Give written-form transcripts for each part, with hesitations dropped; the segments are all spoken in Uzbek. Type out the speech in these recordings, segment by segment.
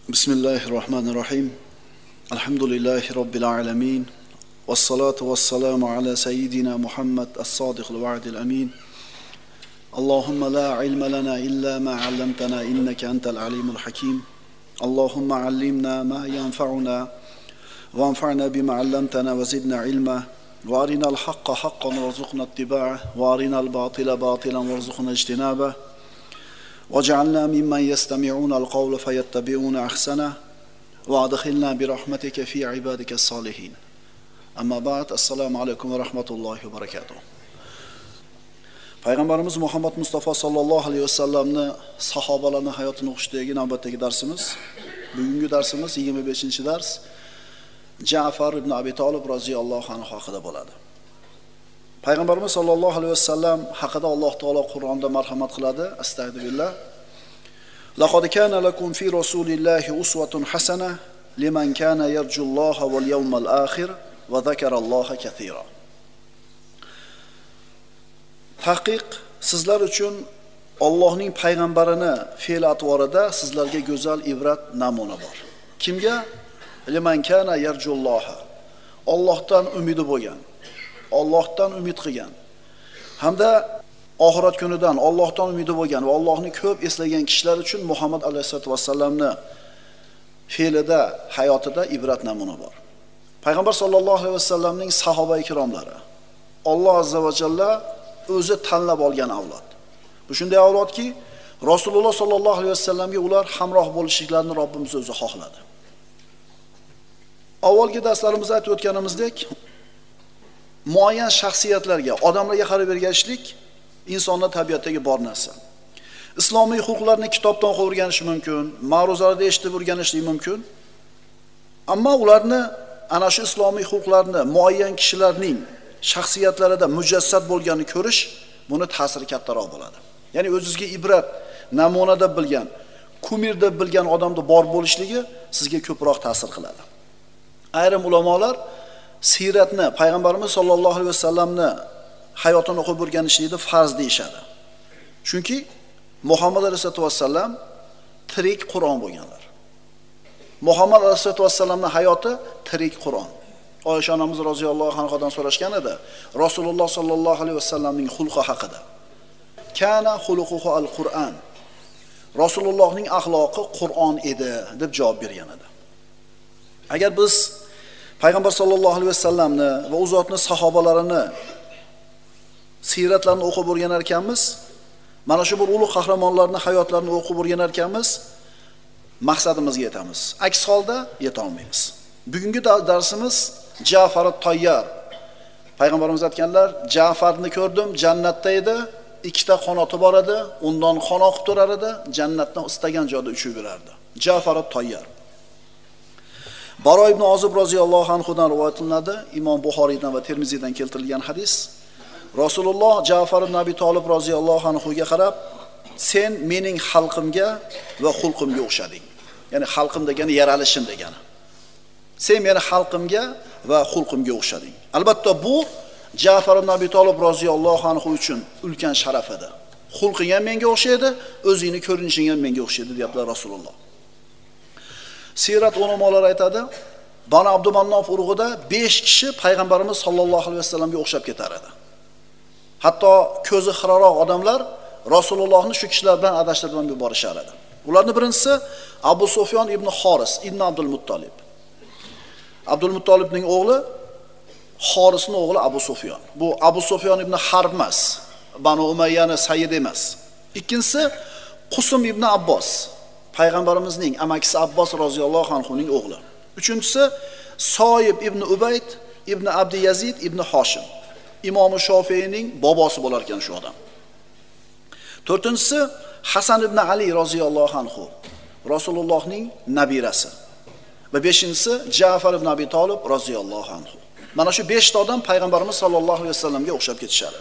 Bismillahirrahmanirrahim. Alhamdulillahi Rabbil alamin. Vassalatu vassalamu ala sayyidina Muhammad as-sadiqil va'dil amin. Allahumma la ilma lana illa ma 'allamtana innaka antal alimul hakim. Allahumma 'allimna ma yanfa'una wanfa'na bima 'allamtana wa zidna ilma. Wa arinal haqqa haqqan warzuqna ittiba'ah wa arinal batila batilan warzuqna ijtinabah. وَجَعَلْنَا مِمَّنْ يَسْتَمِعُونَ الْقَوْلَ فَيَتَّبِعُونَ أَحْسَنَهُ وَأَدْخِلْنَا بِرَحْمَتِكَ فِي عِبَادِكَ الصَّالِحِينَ. Amma ba'd, assalomu alaykum va rahmatullohi va barakatuh. Payg'ambarimiz Muhammad Mustafa sallallohu alayhi vasallamni sahobalarning hayotini o'qishdagi navbatdagi darsimiz. Bugungi darsimiz 25-dars Ja'far ibn Abi Talib roziyallohu anhu haqida bo'ladi. Payg'ambarimiz sollallohu alayhi vasallam haqida Alloh taolo Qur'onda marhamat qiladi. Astagfirullah. Laqad kana lakum fi rasulillahi uswatun hasana liman kana yarjulloha wal yawmal akhir va zakaralloha katira. Tahqiq sizlar uchun Allohning payg'ambarini fe'l-atvorida sizlarga go'zal ibrat namuna bor. Kimga? Liman kana yarjulloha. Allohdan umidi bo'lgan. Allohdan umid qilgan hamda oxirat kunidan Allohdan umidi bo'lgan va Allohni ko'p eslagan kishilar uchun Muhammad alayhisolatu vasallamni fe'lida, hayotida ibrat namuna bor. Payg'ambar sollallohu alayhi vasallamning sahoba ikromlari Alloh azza va jalla o'zi tanlab olgan avlod. Bu shunday avlodki, Rasululloh sollallohu alayhi vasallamga ular hamroh bo'lishliklarini Robbimiz o'zi xohladi. Avvalgi darslarimizda aytib o'tganimizdek, muayyan shaxsiyatlarga, odamlarga qarab ergashishlik insonning tabiatidagi bor narsa. Islomiy huquqlarni kitobdan o'qib o'rganish mumkin, ma'ruzalarda eshitib o'rganishlik mumkin. Ammo ularni ana shu islomiy huquqlarni muayyan kishilarning shaxsiyatlarida mujassad bo'lganini ko'rish buni ta'siri kattaroq bo'ladi. Ya'ni o'zingizga ibrat, namuna deb bilgan, kumir deb bilgan odamda bor bo'lishligi sizga ko'proq ta'sir qiladi. Ayrim ulamolar siratni, payg'ambarimiz sollallohu alayhi vasallamni hayotini o'qib o'rganishlikni farz deyshadi. Chunki Muhammad alayhisolatu vasallam tirik Qur'on bo'lganlar. Muhammad alayhisolatu vasallamning hayoti tirik Qur'on. Oysha onamiz roziyallohu anhodan so'rashgan edi, Rasululloh sollallohu alayhi vasallamning xulqi haqida. Kana xuluquhu al-Qur'an. Rasulullohning axloqi Qur'on edi deb javob bergan edi. Agar biz Payg'ambar sollallohu alayhi vasallamni va u zotning sahobalarini siratlarini o'qib o'rganar ekanmiz, mana shu bir ulug' qahramonlarning hayotlarini o'qib o'rganar ekanmiz, maqsadimizga yetamiz. Aks holda yeta olmaymiz. Bugungi darsimiz Ja'far at-Tayyar. Payg'ambarimiz aytganlar, Ja'farni ko'rdim, jannatda edi, ikkita qanoti bor edi, undan qon oqib turar edi, jannatdan istagan joyda uchib yurardi. Ja'far at-Tayyar. Baro ibn Ozib roziyallohu anhudan rivoyat qilinadi, Imom Buxoriydan va Termiziydan keltirilgan hadis. Rasululloh Ja'far ibn Abi Talib roziyallohu anhuga qarab, sen mening xalqimga va xulqimga o'xshading. Ya'ni xalqim degani yaralishim degani. Sen meni xalqimga va xulqimga o'xshading. Albatta bu Ja'far ibn Abi Talib roziyallohu anhu uchun ulkan sharaf edi. Xulqing ham menga o'xshaydi, o'zingni ko'rinishing ham menga o'xshaydi, deyaptilar Rasululloh. Sirat ulamolar aytadi, Banu Abdumannof urug'ida 5 kishi payg'ambarimiz sollallohu alayhi vasallamga o'xshab ketar edi. Hatto ko'zi xiraroq odamlar Rasulullohni shu kishilar bilan adashtirib yuborishar edi. Ularning birinchisi Abu Sufyon ibn Xoris ibn Abdul Muttolib. Abdul Muttolibning o'g'li, Xorisning o'g'li Abu Sufyon. Bu Abu Sufyon ibn Harb emas, Banu Umayyani sayyid emas. Ikkinchisi Qusum ibn Abbos. Payg'ambarimizning amakisi Abbos roziyallohu anhuning o'g'li. Uchinchisi Soyib ibn Ubayd ibn Abdi Yazid ibn Hoshim. Imom Shofiyning bobosi bo'lar ekan shu odam. To'rtinchisi Hasan ibn Ali roziyallohu anhu, Rasulullohning nabirasi. Va beshinchisi Ja'far ibn Abi Talib roziyallohu anhu. Mana shu 5 ta odam payg'ambarimiz sollallohu alayhi vasallamga o'xshab ketishadi.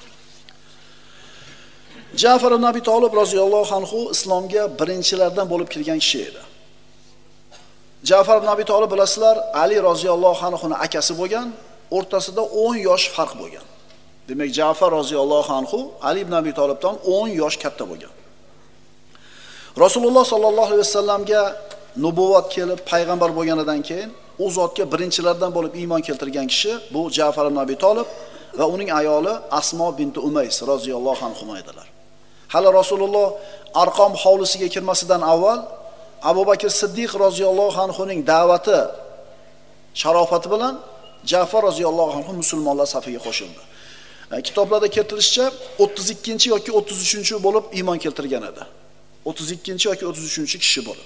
Ja'far ibn Abi Talib roziyallohu anhu islomga birinchilardan bo'lib kirgan kishi edi. Ja'far ibn Abi Talib bilasizlar, Ali roziyallohu anhuning akasi bo'lgan, o'rtasida 10 yosh farq bo'lgan. Demak, Ja'far roziyallohu anhu Ali ibn Abi Talibdan 10 yosh katta bo'lgan. Rasululloh sollallohu alayhi vasallamga nubuvat kelib payg'ambar bo'lganidan keyin u zotga birinchilardan bo'lib iymon keltirgan kishi bu Ja'far ibn Abi Talib va uning ayoli Asmo binti Umays roziyallohu anhuma edilar. Hali Rasululloh Arqom hovlisiga kirmasidan avval Abu Bakr Siddiq roziyallohu anhuning da'vati sharofati bilan Ja'far roziyallohu anhu musulmonlar safiga qo'shildi. Kitoblarda keltirishicha 32 yoki 33 bo'lib iymon keltirgan edi. 32 yoki 33 kishi bo'lib.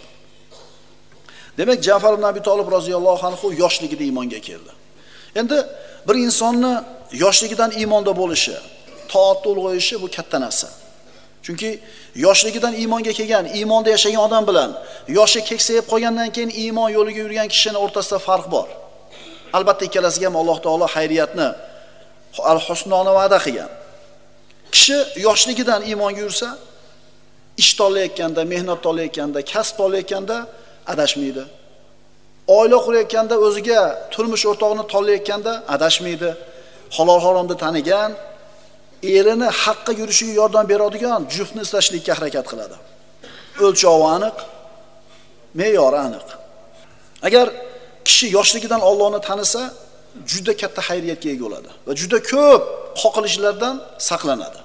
Demak, Ja'far ibn Abi Talib roziyallohu anhu yoshligida iymonga keldi. Endi bir insonni yoshligidan iymonda bo'lishi, toatda ulg'ayishi bu katta narsa. Chunki yoshligidan iymonga kelgan, iymonda yashagan odam bilan yoshi keksayib qolgandan keyin iymon yo'liga yurgan kishining o'rtasida farq bor. Albatta ikkalasiga ham Alloh taolo xayriyatni, al-husnoni va'da qilgan. Kishi yoshligidan iymonga yursa, ish tanlayotganda, mehnat tanlayotganda, kasb tanlayotganda adashmaydi. Oila qurayotganda, o'ziga turmush o'rtog'ini tanlayotganda adashmaydi. Halol haromni tanigan, erini haqqa yurishiga yordam beradigan juftni izlashlikka harakat qiladi. O'lchovi aniq, me'yori aniq. Agar kishi yoshligidan Allohni tanisa, juda katta xayriyatga ega bo'ladi va juda ko'p qoqilishlardan saqlanadi.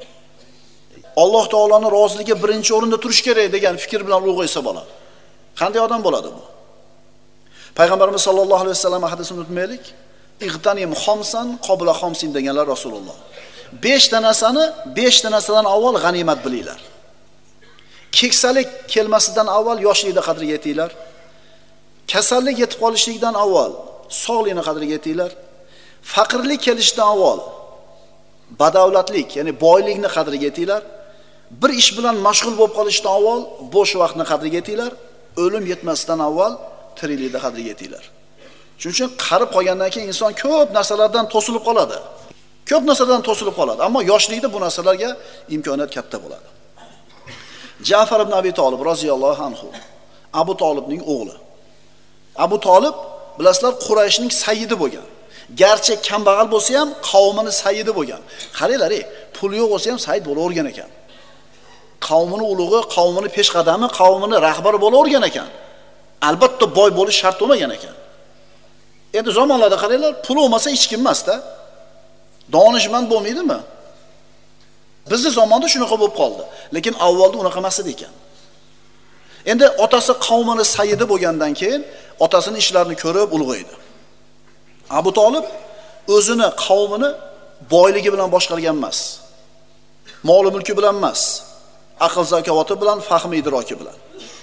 Alloh taoloning roziligi birinchi o'rinda turish kerak degan fikr bilan ulg'aysa bo'ladi. Qanday odam bo'ladi bu? Payg'ambarimiz sollallohu alayhi vasallam hadisini unutmaylik. Ig'tanim xomsan qabla xomsin deganlar Rasululloh. 5 ta narsani 5 ta narsadan avval g'animat bilinglar. Keksalik kelmasidan avval yoshlikda qadriga yetinglar. Kasallik yetib qolishlikdan avval sog'likni qadriga yetinglar. Faqirlik kelishidan avval badavlatlik, ya'ni boylikni qadriga yetinglar. Bir ish bilan mashg'ul bo'lib qolishdan avval bo'sh vaqtni qadriga yetinglar. O'lim yetmasidan avval tiriklikda qadriga yetinglar. Shuning uchun qarib qolgandan keyin inson ko'p narsalardan to'silib qoladi. Ko'p narsalardan to'silib qoladi, ammo yoshlikda bu narsalarga imkoniyat katta bo'ladi. Ja'far ibn Abi Talib roziyallohu anhu Abu Talibning o'g'li. Abu Talib bilasizlar Qurayshning sayyidi bo'lgan. Garchi kambag'al bo'lsa ham qavmini sayyidi bo'lgan. Qaranglar, pul yo'q bo'lsa ham sayyid bo'lavergan ekan. Qavmini ulug'i, qavmini peshqadami, qavmini rahbari bo'lavergan ekan. Albatta boy bo'lish shart bo'lmagan ekan. Endi zamonlarda qaranglar, pul olmasa hech kim emas-da. Donishmand bo'lmaydimi? Bizning zamonda shunaqa bo'lib qoldi. Lekin avvalda unaqa emas edi ekan. Endi otasi qavmini sayyidi bo'lgandan keyin otasining ishlarini ko'rib ulg'aydi. Abu Talib o'zini qavmini boyligi bilan boshqargan emas. Mol mulki bilan emas. Aql zakovati bilan, fahm idroki bilan.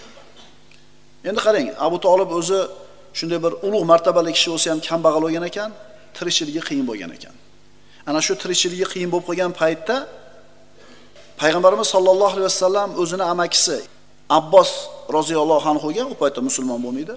Endi qarang, Abu Talib o'zi shunday bir ulug' martabali kishi bo'lsa ham kambag'al bo'lgan ekan, tirikchiligi qiyin bo'lgan ekan. Ana shu tirikchiligi qiyin bo'lib qolgan paytda Payg'ambarimiz sollallohu alayhi vasallam o'zini amakisi Abbos roziyallohu anhuga, u paytda musulmon bo'lmaydi,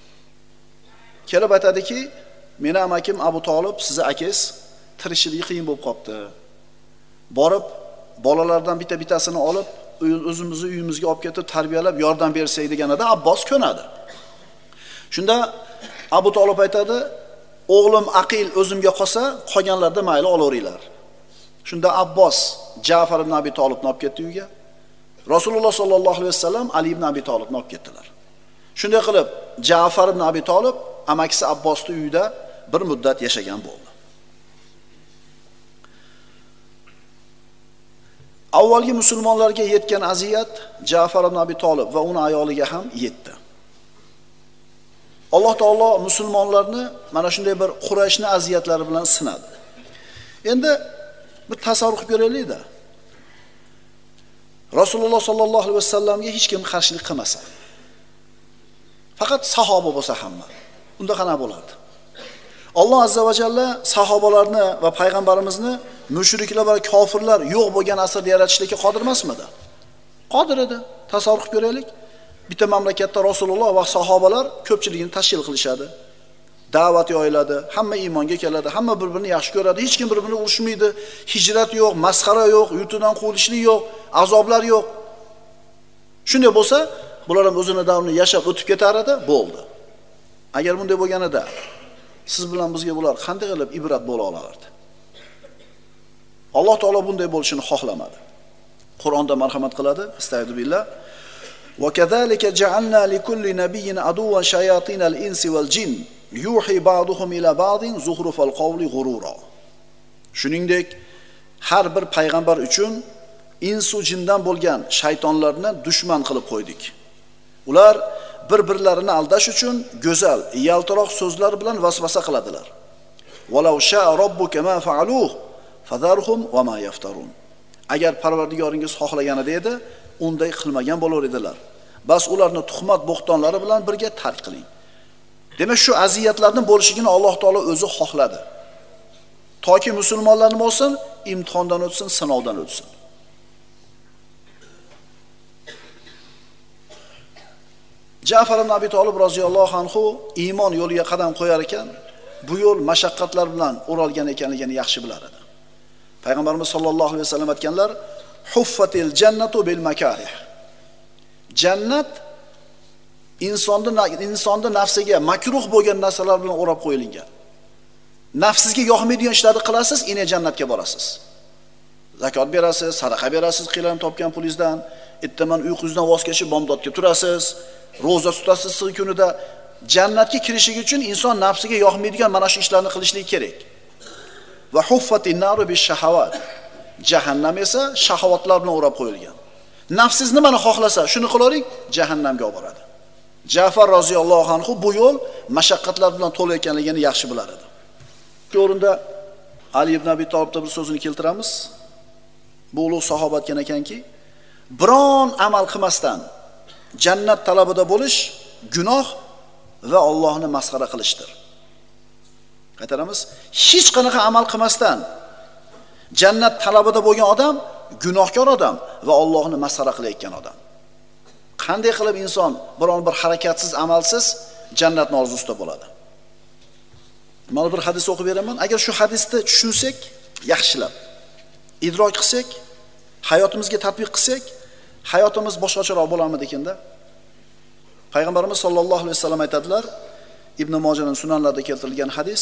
kelib aytadiki, meni amakim Abu Talib, sizni akangiz tirikchiligi qiyin bo'lib qopti. Borib bolalardan bitta-bittasini olib, o'zimizni uyimizga olib ketib tarbiyalab yordam bersak deganida Abbos ko'nadi. Shunda Abu Talib aytadi, o'g'lim aqil o'zimga qolsa, qolganlarda mayli olaveringlar. Shunda Abbos Ja'far ibn Abi Talibni olib ketdi uyga. Rasululloh sollallohu alayhi vasallam Ali ibn Abi Talibni olib ketdilar. Shunday qilib Ja'far ibn Abi Talib amakisi Abbosning uyida bir muddat yashagan bo'ldi. Avvalgi musulmonlarga yetgan aziyat Ja'far ibn Abi Talib va uning ayoliga ham yetdi. Alloh taolo musulmonlarni mana shunday bir Qurayshning aziyatlari bilan sinadi. Endi bir tasavvur qilib ko'raylik-da. Rasululloh sollallohu alayhi vasallamga hech kim qarshilik qilmasa, faqat sahoba bo'lsa hamma, unda qanaqa bo'lardi? Alloh azza va jalla sahobalarni va payg'ambarimizni mushriklar va kofirlar yo'q bo'lgan asrda yaratishlikka qodir emasmidi? Qodir edi. Tasavvur qilib ko'raylik. Bitta mamlakatda Rasululloh va sahobalar ko'pchiligini tashkil qilishadi. Da'vat yoyiladi, hamma iymonga keladi, hamma bir-birini yaxshi ko'radi, hech kim bir-birini urushmaydi, hijrat yo'q, masxara yo'q, yurtidan quvilishlik yo'q, azoblar yo'q. Shunday bo'lsa, bular ham o'zini davrini yashab o'tib ketar edi, bo'ldi. Agar bunday bo'lganida siz bilan bizga bular qanday qilib ibrat bo'la olardi? Alloh taolo bunday bo'lishini xohlamadi. Qur'onda marhamat qiladi, astagfirullah. Va kazalika ja'alna likulli nabiyyin aduwwan shayatinal insi wal jin yuhi ba'duhum ila ba'din zuhrufal qawli ghurura. Shuningdek, har bir payg'ambar uchun ins va jindan bo'lgan shaytonlarni dushman qilib qo'ydik. Ular bir-birlarini aldash uchun go'zal, yaltiroq so'zlar bilan vasvasa qiladilar. Walau sha'a robbuka ma fa'aluhu fadharhum wa ma yaftarun. Agar Parvardigoringiz xohlaganida edi, unday qilmagan bo'lar edilar. Bas ularni tuhmat bo'xtonlari bilan birga tark qiling. Demak, shu aziyatlarning bo'lishigini Alloh taolo o'zi xohladi. Toki musulmonlar nima bo'lsin, imtihondan o'tsin, sinovdan o'tsin. Ja'far ibn Abi Talib roziyallohu anhu iymon yo'liga qadam qo'yar ekan, bu yo'l mashaqqatlar bilan o'ralgan ekanligini yaxshi bilar edi. Payg'ambarimiz sollallohu alayhi vasallam aytganlar: "Huffatil jannatu bil makarih." Jannat insonning nafsiga makruh bo'lgan narsalar bilan o'rab qo'yilgan. Nafsizga yoqmaydigan ishlarni qilasiz, ine jannatga borasiz. Zakot berasiz, sadaqa berasiz, qilan topgan pulingizdan, ertaman uyqungizdan voz kechib bomdodga turasiz, roza tutasiz siz kunida. Jannatga kirishligi uchun inson nafsiga yoqmaydigan mana shu ishlarni qilishligi kerak. Va huffatin naru bish shahawat. Jahannam esa shahovatlar bilan o'rab qo'yilgan. Nafsiz nimani xohlasa, shuni qilavering, jahannamga olib boradi. Ja'far roziyallohu anhu bu yo'l mashaqqatlar bilan to'la ekanligini yaxshi bilar edi. Bu o'rinda Ali ibn Abi Talibning bir so'zini keltiramiz. Bu ulug' sahoba aytgan ekanki, biron amal qilmasdan jannat talabida bo'lish gunoh va Allohni masxara qilishdir. Qaytaramiz, hech qanaqa amal qilmasdan jannat talabida bo'lgan odam gunohkor odam va Allohni masxara qilayotgan odam. Qanday qilib inson biron bir harakatsiz, amalsiz jannatning orzusida bo'ladi? Mana bir hadis o'qib beraman. Agar shu hadisni tushunsak, yaxshilab idrok qilsak, hayotimizga tatbiq qilsak, hayotimiz boshqacharoq bo'larmidi ekanda? Payg'ambarimiz sollallohu alayhi vasallam aytadilar, Ibn Mojaning sunanlarida keltirilgan hadis.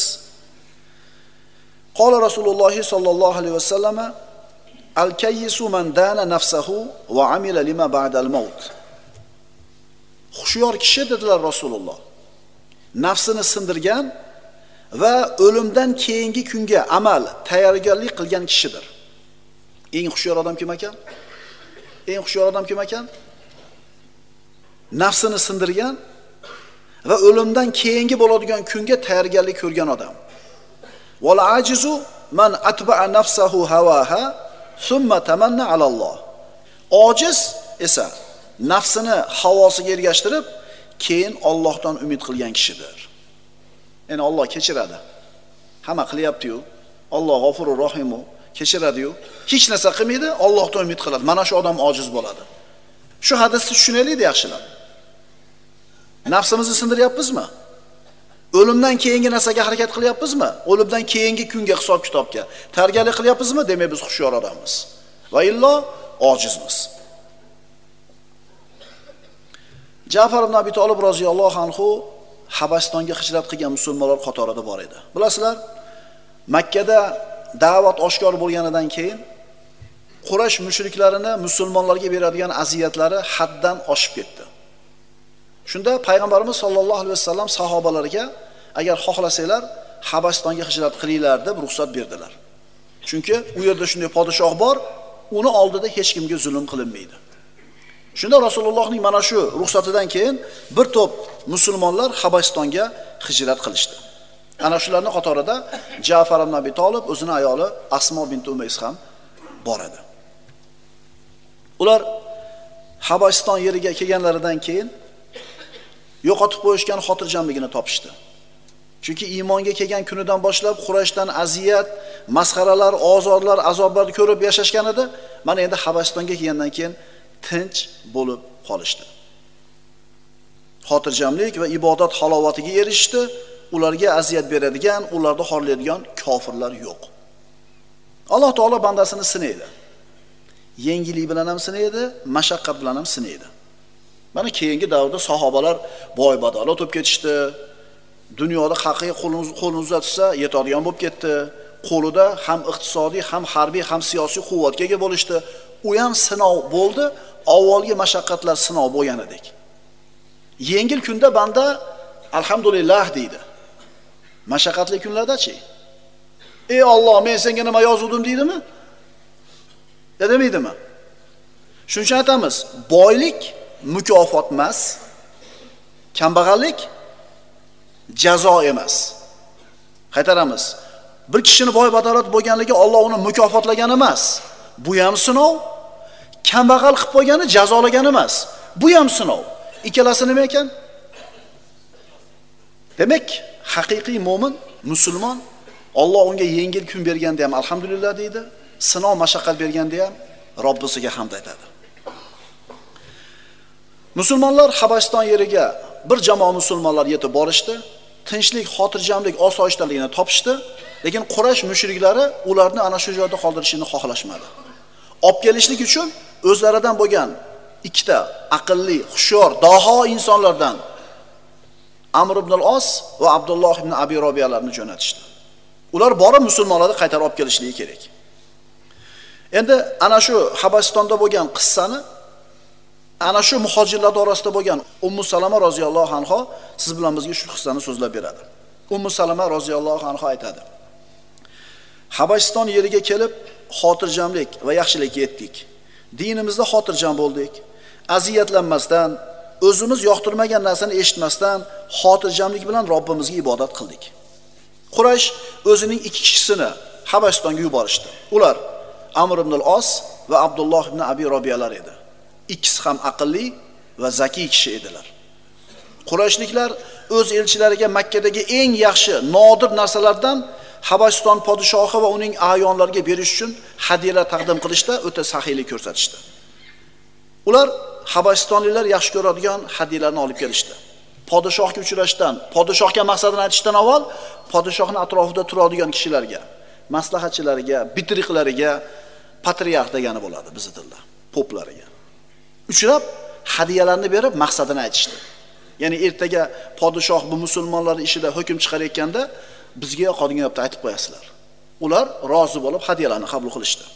Qala Rasululloh sollallohu alayhi vasallam: "Al-kayyisu man dana nafsahu va amila lima ba'da al-maut." Xushyor kishi dedilar Rasululloh, nafsini sindirgan va o'limdan keyingi kunga amal, tayyorgarlik qilgan kishidir. Eng xushyor odam kim ekan? Eng xushyor odam kim ekan? Nafsini sindirgan va o'limdan keyingi bo'ladigan kunga tayyorgarlik ko'rgan odam. Wal ajizu man atba'a nafsahu hawaha thumma tamanna ala Allah. Ojiz esa nafsini havosiga ergashtirib, keyin Allohdan umid qilgan kishidir. Ya'ni Alloh kechiradi. Hamma qilyapti-yu. Alloh G'ofurur Rohimu, kechiradi-yu. Hech narsa qilmaydi, Allohdan umid qiladi. Mana shu odam ojiz bo'ladi. Shu hadisni tushunaylik yaxshilab. Nafsimizni sindiryapmizmi? O'limdan keyingi narsaga harakat qilyapmizmi? O'limdan keyingi kunga hisob-kitobga tayyorgarlik qilyapmizmi? Demak, biz xushyor odammiz. Va illo ojizmiz. Ja'far ibn Abi Talib roziyallohu anhu Habasistonga hijrat qilgan musulmonlar qatorida bor edi. Bilasizlar, Makkada da'vat oshkor bo'lganidan keyin Quraysh mushriklarini musulmonlarga beradigan aziyatlari haddan oshib ketdi. Shunda payg'ambarimiz sollallohu alayhi vasallam sahobalariga agar xohlasanglar Habasistonga hijrat qilinglar deb ruxsat berdilar. Chunki u yerda shunday podshoh bor, uni oldida hech kimga zulm qilinmaydi. Shunda Rasulullohning mana shu ruxsatidan keyin bir to'p musulmonlar Habasistonga hijrat qilishdi. Ana shularning qatorida Ja'far ibn Abi Talib, o'zining ayoli Asmo bint Umays ham bor edi. Ular Habasiston yeriga kelganlaridan keyin yo'qotib qo'yishgan xotirjamligini topishdi. Chunki iymonga kelgan kunidan boshlab Qurayshdan aziyat, masxaralar, ozorlar, azoblarni ko'rib yashashgan edi. Mana endi Habasistonga kelgandan keyin tinch bo'lib qolishdi. Xotirjamlik va ibodat halovatiga erishdi. Ularga aziyat beradigan, ularni xorlaydigan kofirlar yo'q. Alloh taolo bandasini sinaydi. Yengillik bilan ham sinaydi, mashaqqat bilan ham sinaydi. Mana keyingi davrda sahobalar boy badolat bo'lib ketishdi. Dunyoda haqiqiy qo'lini uzatsa yetadigan bo'lib ketdi. Qo'lida ham iqtisodiy, ham harbiy, ham siyosiy quvvatga ega bo'lishdi. U ham sinov bo'ldi. avvalgi mashaqqatlar sinov bo'lganidek. Yengil kunda banda alhamdulillah deydi. Mashaqqatli kunlarda-chi? Ey Alloh, men senga nima yozuvdim deydimi? Ya demaydimi? Shuning uchun aytamiz, boylik mukofot emas, kambag'allik jazo emas. Qaytaramiz. Bir kishini boy badolat bo'lganligi Alloh uni mukofotlagan emas. Bu ham sinov. Kambag'al qilib qo'ygani jazolagan emas. Bu ham sinov. Ikkalasi nima ekan? Demak, haqiqiy mo'min, musulmon Alloh unga yengil kun berganda ham alhamdulillah deydi, sinov mashaqqat berganda ham Robbisiga hamd aytadi. Musulmonlar Habasiston yeriga bir jamoa musulmonlar yetib borishdi, tinchlik, xotirjamlik, osoyishtalikni topishdi, lekin Quraysh mushriklari ularni ana shu joyda qoldirishni xohlashmadi. Olib kelishlik uchun o'zlaridan bo'lgan ikkita aqlli, hushyor, daho insonlardan Amr ibn al-Os va Abdulloh ibn Abi Robiyalarni jo'natishdi. Ular borib musulmonlarni qaytarib olib kelishligi kerak. Endi ana shu Habasistonda bo'lgan qissani ana shu muhojirlar orasida bo'lgan Ummu Salama roziyallohu anha siz bilan bizga shu qissani so'zlab beradi. Ummu Salama roziyallohu anha aytadi: Habasiston yeriga kelib xotirjamlik va yaxshilikka yetdik. Dinimizda xotirjam bo'ldik. Aziyatlanmasdan, o'zimiz yoqtirmagan narsani eshitmasdan xotirjamlik bilan Robbimizga ibodat qildik. Quraysh o'zining ikki kishisini Habasistonga yuborishdi. Ular Amr ibn al-Os va Abdulloh ibn Abi Robiyalar edi. Ikkisi ham aqlli va zakiy kishi edilar. Qurayshliklar o'z elchilariga Makkadagi eng yaxshi, nodir narsalardan Habasiston podshohi va uning ayonlariga berish uchun hadiyalar taqdim qilishda o'ta saxiylik ko'rsatishdi. Ular Habasistonliklar yaxshi ko'radigan hadiyalarni olib kelishdi. Podshohga uchrashdan, podshohga maqsadini aytishdan avval podshohning atrofida turadigan kishilarga, maslahatchilariga, bitriqlariga patriarx degani bo'ladi bizning tilda, poplariga uchrab hadiyalarni berib maqsadini aytishdi. Ya'ni ertaga podshoh bu musulmonlar ishida hukm chiqarayotganda bizga yoqadigan gapni aytib qo'yasizlar. Ular rozi bo'lib hadiyalarni qabul qilishdi.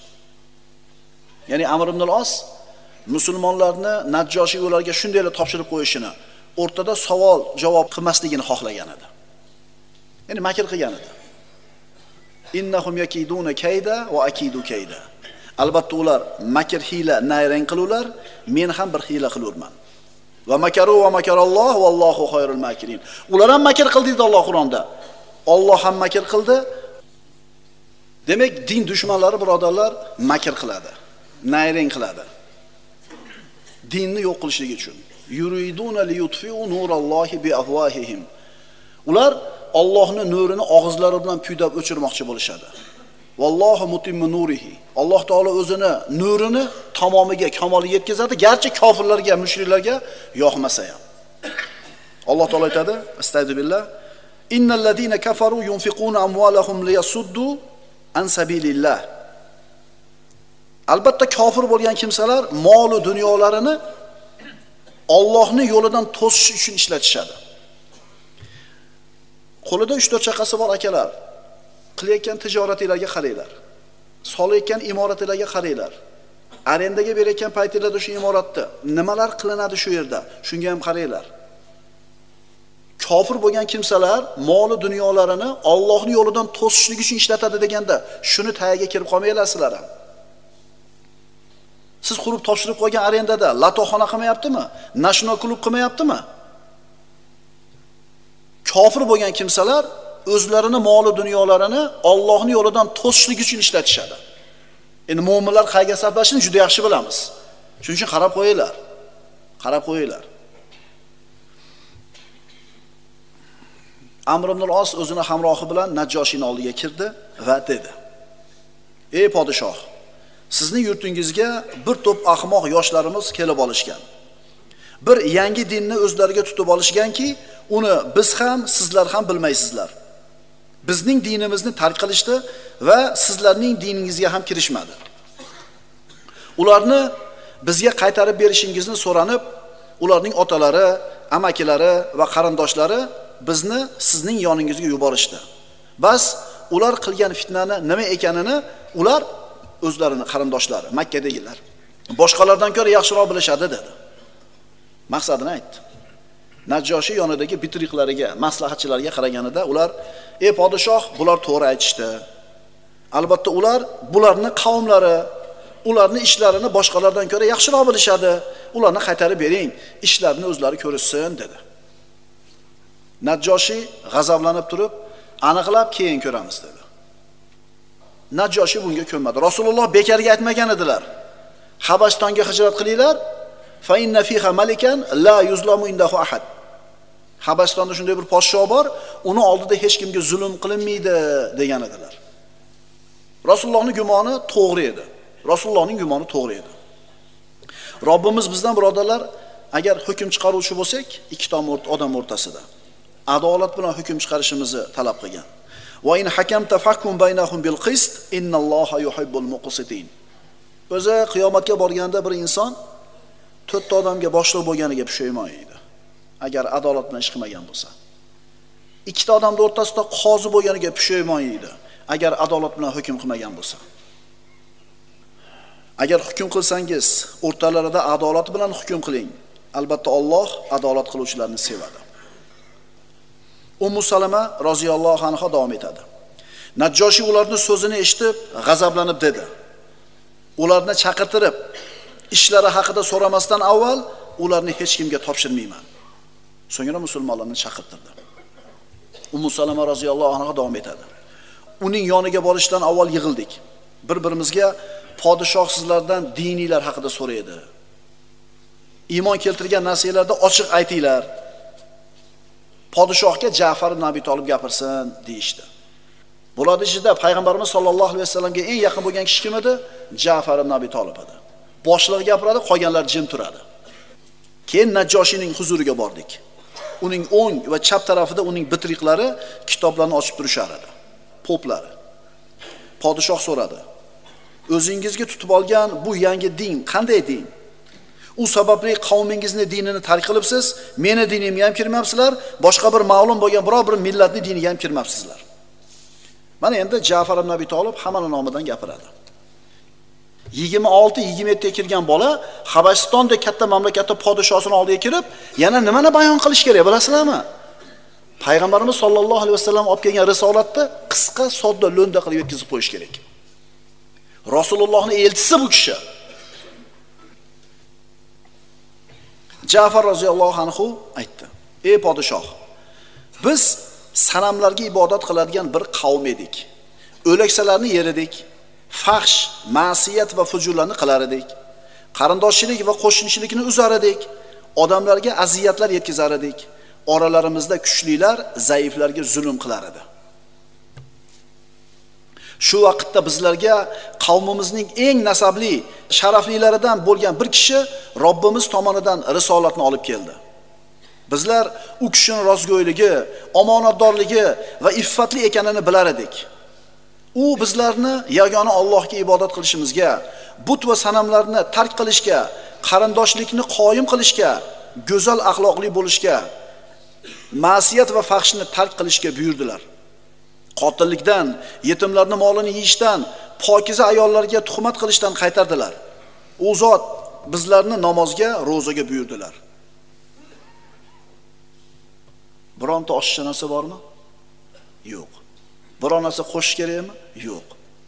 Ya'ni Amr ibn al-Os musulmonlarni Najjoshiy ularga shundaylar topshirib qo'yishini, o'rtada savol javob qilmasligini xohlagan edi. Ya'ni makr qilgan edi. Innahum yakiduna kayda va akidu kayda. Albatta ular makr hiyla nayrang qilurlar, men ham bir hiyla qilurman. Va makaru va makaralloh vallohu xoyrul makirin. Ular ham makr qildi dedi Alloh Qur'onda. Alloh ham makr qildi. Demak, din dushmanlari birodarlar makr qiladi, nayrang qiladi. Dinni yo'q qilishlik uchun. Yuriduna liyutfi'u nurallohi bi afwahihim. Ular Allohning nurini og'izlari bilan kuydab o'chirmoqchi bo'lishadi. Vallohu mutimmu nurihi. Alloh taolo o'zini nurini tamomiga, kamoliga yetkazadi, garchi kofirlarga, mushriklarga yoqmasa ham. Alloh taolo aytadi: Astagfirullah. Innal ladina kafaru yunfiquna amwalahum liyasuddu an sabilillah. Albatta kofir bo'lgan kimsalar mol va dunyolarini Allohning yo'lidan to'sish uchun ishlatishadi. Qo'lida 3-4 chaqasi bor akalar, qilayotgan tijoratinglarga qaranglar. Solayotgan imoratinglarga qaranglar. Arendaga berayotgan paytinglarda shu imoratda nimalar qilinadi shu yerda? Shunga ham qaranglar. Kofir bo'lgan kimsalar mol va dunyolarini Allohning yo'lidan to'sishlik uchun ishlatadi deganda, shuni tagiga kirib qolmaylasizlar ham. Siz qurib topshirib qo'ygan arendada latoxona qilmayaptimi? Nashno klub qilmayaptimi? Kofir bo'lgan kimsalar o'zlarini mol-u dunyolarini Allohning yo'lidan to'sishlik uchun ishlatishadi. Endi mu'minlar qayga sarflashini juda yaxshi bilamiz. Shuning uchun qarab qo'yinglar. Qarab qo'yinglar. Amr ibn al-Os o'zini hamrohi bilan Najjoshiyning oldiga kirdi va dedi: "Ey podshoh, sizning yurtingizga bir to'p ahmoq yoshlarimiz kelib olishgan. Bir yangi dinni o'zlariga tutib olishganki, uni biz ham, sizlar ham bilmaysizlar. Bizning dinimizni tark qilishdi va sizlarning diningizga ham kirishmadi. Ularni bizga qaytarib berishingizni so'ranib, ularning otalari, amakilari va qarindoshlari bizni sizning yoningizga yuborishdi. Bas ular qilgan fitnani nima ekanini ular o'zlarini qarindoshlari, Makkadagilar boshqalardan ko'ra yaxshiroq bilishadi dedi. Maqsadini aytdi. Najjoshi yonidagi bitriqlariga, maslahatchilarga qaraganida ular: "Ey podshoh, bular to'g'ri aytishdi. Albatta ular bularning qavmlari, ularning ishlarini boshqalardan ko'ra yaxshiroq bilishadi. Ularni qaytarib bering, ishlarini o'zlari ko'rishsin" dedi. Najjoshi g'azablanib turib, "Aniqlab keyin ko'ramiz" dedi. Najjoshi bunga ko'nmadi. Rasululloh bekarga aytmagan edilar. Habastonga hijrat qilinglar, fa inna fiha malikan la yuzlamu indahu ahad. Habastonda shunday bir podshoh bor, uni oldida hech kimga zulm qilinmaydi degan edilar. Rasulullohning gumoni to'g'ri edi. Rasulullohning gumoni to'g'ri edi. Robbimiz bizdan birodarlar, agar hukm chiqaruvchi bo'lsak, ikki odam o'rtasida adolat bilan hukm chiqarishimizni talab qilgan. Va in hakamta fahkum baynahum bil qist innalloha yuhibbul muqsitin. O'zi qiyomatga borganda bir inson 4 odamga boshliq bo'lganiga pushaymon edi. Agar adolat bilan ish qilmagan bo'lsa. Ikkita odamning o'rtasida qozi bo'lganiga pushaymon edi. Agar adolat bilan hukm qilmagan bo'lsa. Agar hukm qilsangiz, o'rtalarida adolat bilan hukm qiling. Albatta Alloh adolat qiluvchilarni sevadi. Ummu Salama roziyallohu anha davom etadi. Najjoshi ularning so'zini eshitib, g'azablanib dedi: "Ularni chaqirtirib, ishlari haqida so'ramasdan avval ularni hech kimga topshirmayman." So'ngra musulmonlarni chaqirtirdi. Ummu Salama roziyallohu anha davom etadi. Uning yoniga borishdan avval yig'ildik. Bir-birimizga podshoh sizlardan diniylar haqida so'raydi. Iymon keltirgan narsalarda ochiq aytinglar. Podshohga Ja'far ibn Abi Talib gapirsin deyishdi. Bular ichida payg'ambarimiz sollallohu alayhi vasallamga eng yaqin bo'lgan kishi kim edi? Ja'far ibn Abi Talib edi. Boshlig'i gapiradi, qolganlar jim turadi. Keyin Najjoshining huzuriga bordik. Uning o'ng va chap tarafida uning bitriqlari kitoblarni ochib turishar edi. Poplari. Podshoh so'radi: "O'zingizga tutib olgan bu yangi din qanday din? U sababli qavmingizni dinini tark qilibsiz, meni dinimga ham kirmabsizlar, boshqa bir ma'lum bo'lgan biror bir millatning diniga ham kirmabsizlar." Mana endi Ja'far ibn Abi Talib hammaning nomidan gapiradi. 26-27 ga kirgan bola Habastonda katta mamlakatda podshosining oldiga kirib, yana nimani bayon qilish kerak, bilasizlarmi? Payg'ambarimiz sollallohu alayhi vasallam olib kelgan risolatni qisqa, sodda, lo'nda qilib yetkazib qo'yish kerak. Rasulullohning elchisi bu kishi. Ja'far roziyallohu anhu aytdi: "Ey podshoh, biz sanamlarga ibodat qiladigan bir qavm edik. O'laksalarni yer edik, fahsh, ma'siyat va fujurlarni qilar edik. Qarindoshchilik va qo'shnichilikni uzar edik. Odamlarga aziyatlar yetkazar edik. Oralarimizda kuchlilar zaiflarga zulm qilar edi. Shu vaqtda bizlarga qavmimizning eng nasabli, sharaflilaridan bo'lgan bir kishi Robbimiz tomonidan risolatni olib keldi. Bizlar u kishining rostgo'yligi, omonatdorligi va iffatli ekanini bilar edik. U bizlarni yagona Allohga ibodat qilishimizga, but va sanamlarni tark qilishga, qarindoshlikni qoyim qilishga, go'zal axloqli bo'lishga, ma'siyat va fahshni tark qilishga buyurdilar. Qotillikdan, yetimlarning molini yeyishdan, pokiza ayollarga tuhmat qilishdan qaytardilar. U zot bizlarni namozga, ro'zaga buyurdilar. Bironta oshiqcha narsa bormi? Yo'q. Biror narsa qo'shish kerakmi? Yo'q.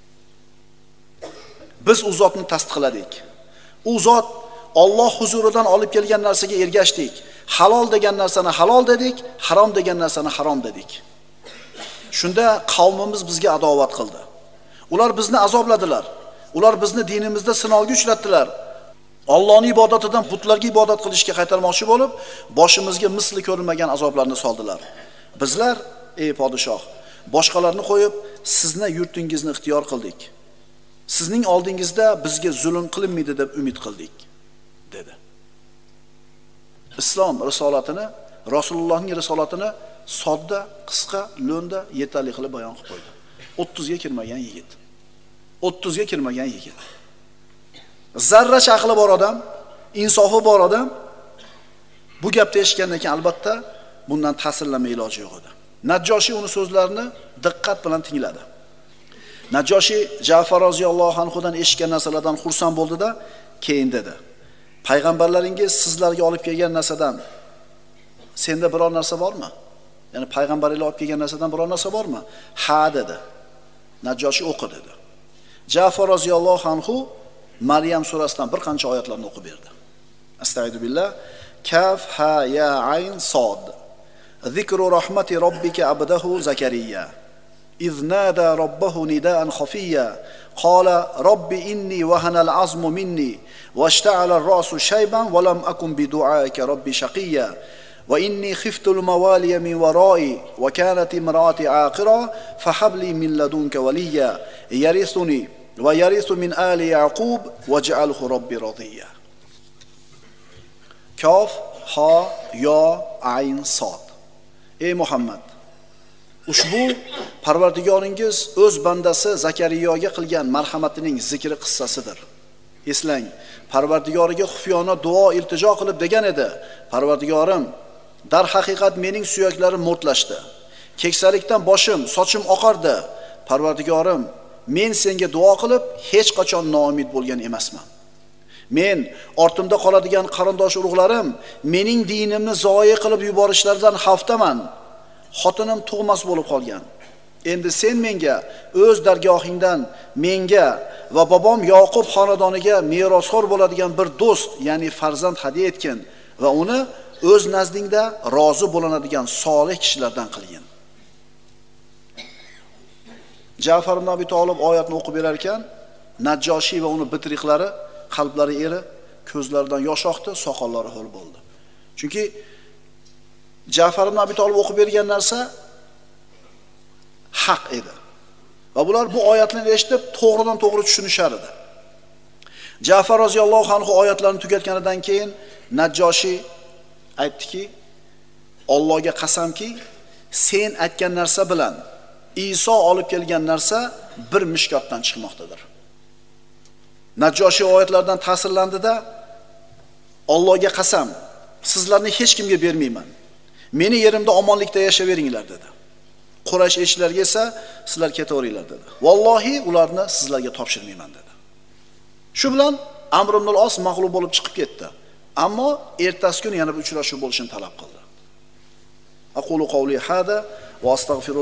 Biz u zotni tasdiqladik. U zot Alloh huzuridan olib kelgan narsaga ergashdik. Halol degan narsani halol dedik, harom degan narsani harom dedik. Shunda qavmimiz bizga adovat qildi. Ular bizni azobladilar. Ular bizni dinimizda sinovga uchratdilar. Allohning ibodatidan butlarga ibodat qilishga qaytarmoqchi bo'lib, boshimizga misli ko'rilmagan azoblarni soldilar. Bizlar, ey podshoh, boshqalarni qo'yib, sizni yurtingizni ixtiyor qildik. Sizning oldingizda bizga zulm qilinmaydi deb umid qildik, dedi. Islom risolatini, Rasulullohning risolatini sodda, qisqa, lo'nda, yetarli qilib bayon qilib qo'ydi. 30 ga kirmagan yigit. 30 ga kirmagan yigit. Zarracha aqli bor odam, insofi bor odam bu gapni eshitgandan keyin albatta bundan ta'sirlanma iloji yo'q edi. Najjoshi uni so'zlarini diqqat bilan tingladi. Najjoshi Ja'far roziyallohu anhudan eshitgan narsalardan xursand bo'ldi-da, keyin dedi: payg'ambarlaringiz sizlarga olib kelgan narsadan senda biror narsa bormi? Ya'ni payg'ambarlar olib kelgan narsadan biror narsa bormi? Ha dedi. Najjoshi o'qi dedi. Ja'far roziyallohu anhu Maryam surasidan bir qancha oyatlarni o'qib berdi. Astagfiru billah. Kaf ha ya ayn sod. Zikru rahmati robbika abdahu Zakariya. إذ نادى ربه نداء خفيا قال رب إني وهن العظم مني واشتعل الرأس شيبا ولم أكن بدعائك رب شقيا وإني خفت الموالي من ورائي وكانت امرأتي عاقرا فهب لي من لدنك وليا يرثني ويرث من آل يعقوب واجعله ربي رضيا. كاف ها يا عين صاد. Ey Muhammad, ushbu Parvardigoringiz o'z bandasi Zakariyoga qilgan marhamatining zikri qissasidir. Eslang, Parvardigoriga xufiyona duo iltijo qilib degan edi: Parvardigorim, dar haqiqat mening suyaklarim mo'rtlashdi. Keksalikdan boshim, sochim oqardi. Parvardigorim, men senga duo qilib hech qachon noumid bo'lgan emasman. Men ortimda qoladigan qarindosh urug'larim mening dinimni zoyi qilib yuborishlaridan xavfdaman. Xotinim tug'mas bo'lib qolgan. Endi sen menga o'z dargohingdan menga va bobom Yoqub xonadoniga merosxo'r bo'ladigan bir do'st, ya'ni farzand hadya etgin va uni o'z nazdingda rozi bo'lanadigan solih kishilardan qilgin. Ja'far ibn Abi Talib oyatni o'qib berar ekan, Najjoshi va uni bitriqlari qalblari erib, ko'zlaridan yosh oqdi, soqollari ho'l bo'ldi. Chunki Ja'far ibn Abi Talib o'qib bergan narsa haq edi. Va bular bu oyatlarni eshitib, to'g'ridan to'g'ri tushunishar edi. Ja'far roziyallohu anhu oyatlarni tugatganidan keyin Najjoshi aytdiki: Allohga qasamki, sen aytgan narsa bilan Iso olib kelgan narsa bir mishkotdan chiqmoqdadir. Najjoshi oyatlardan ta'sirlandida: Allohga qasam, sizlarni hech kimga bermayman. Meni yerimda omonlikda yashayveringlar dedi. Quraysh elchilariga esa sizlar ketaveringlar dedi. Vallohi ularni sizlarga topshirmayman dedi. Shu bilan Amr ibn al-Os mag'lub bo'lib chiqib ketdi. Ammo ertasi kuni yana bir uchrashuv bo'lishini talab qildi. Aqulu qawli hada va astagfiru.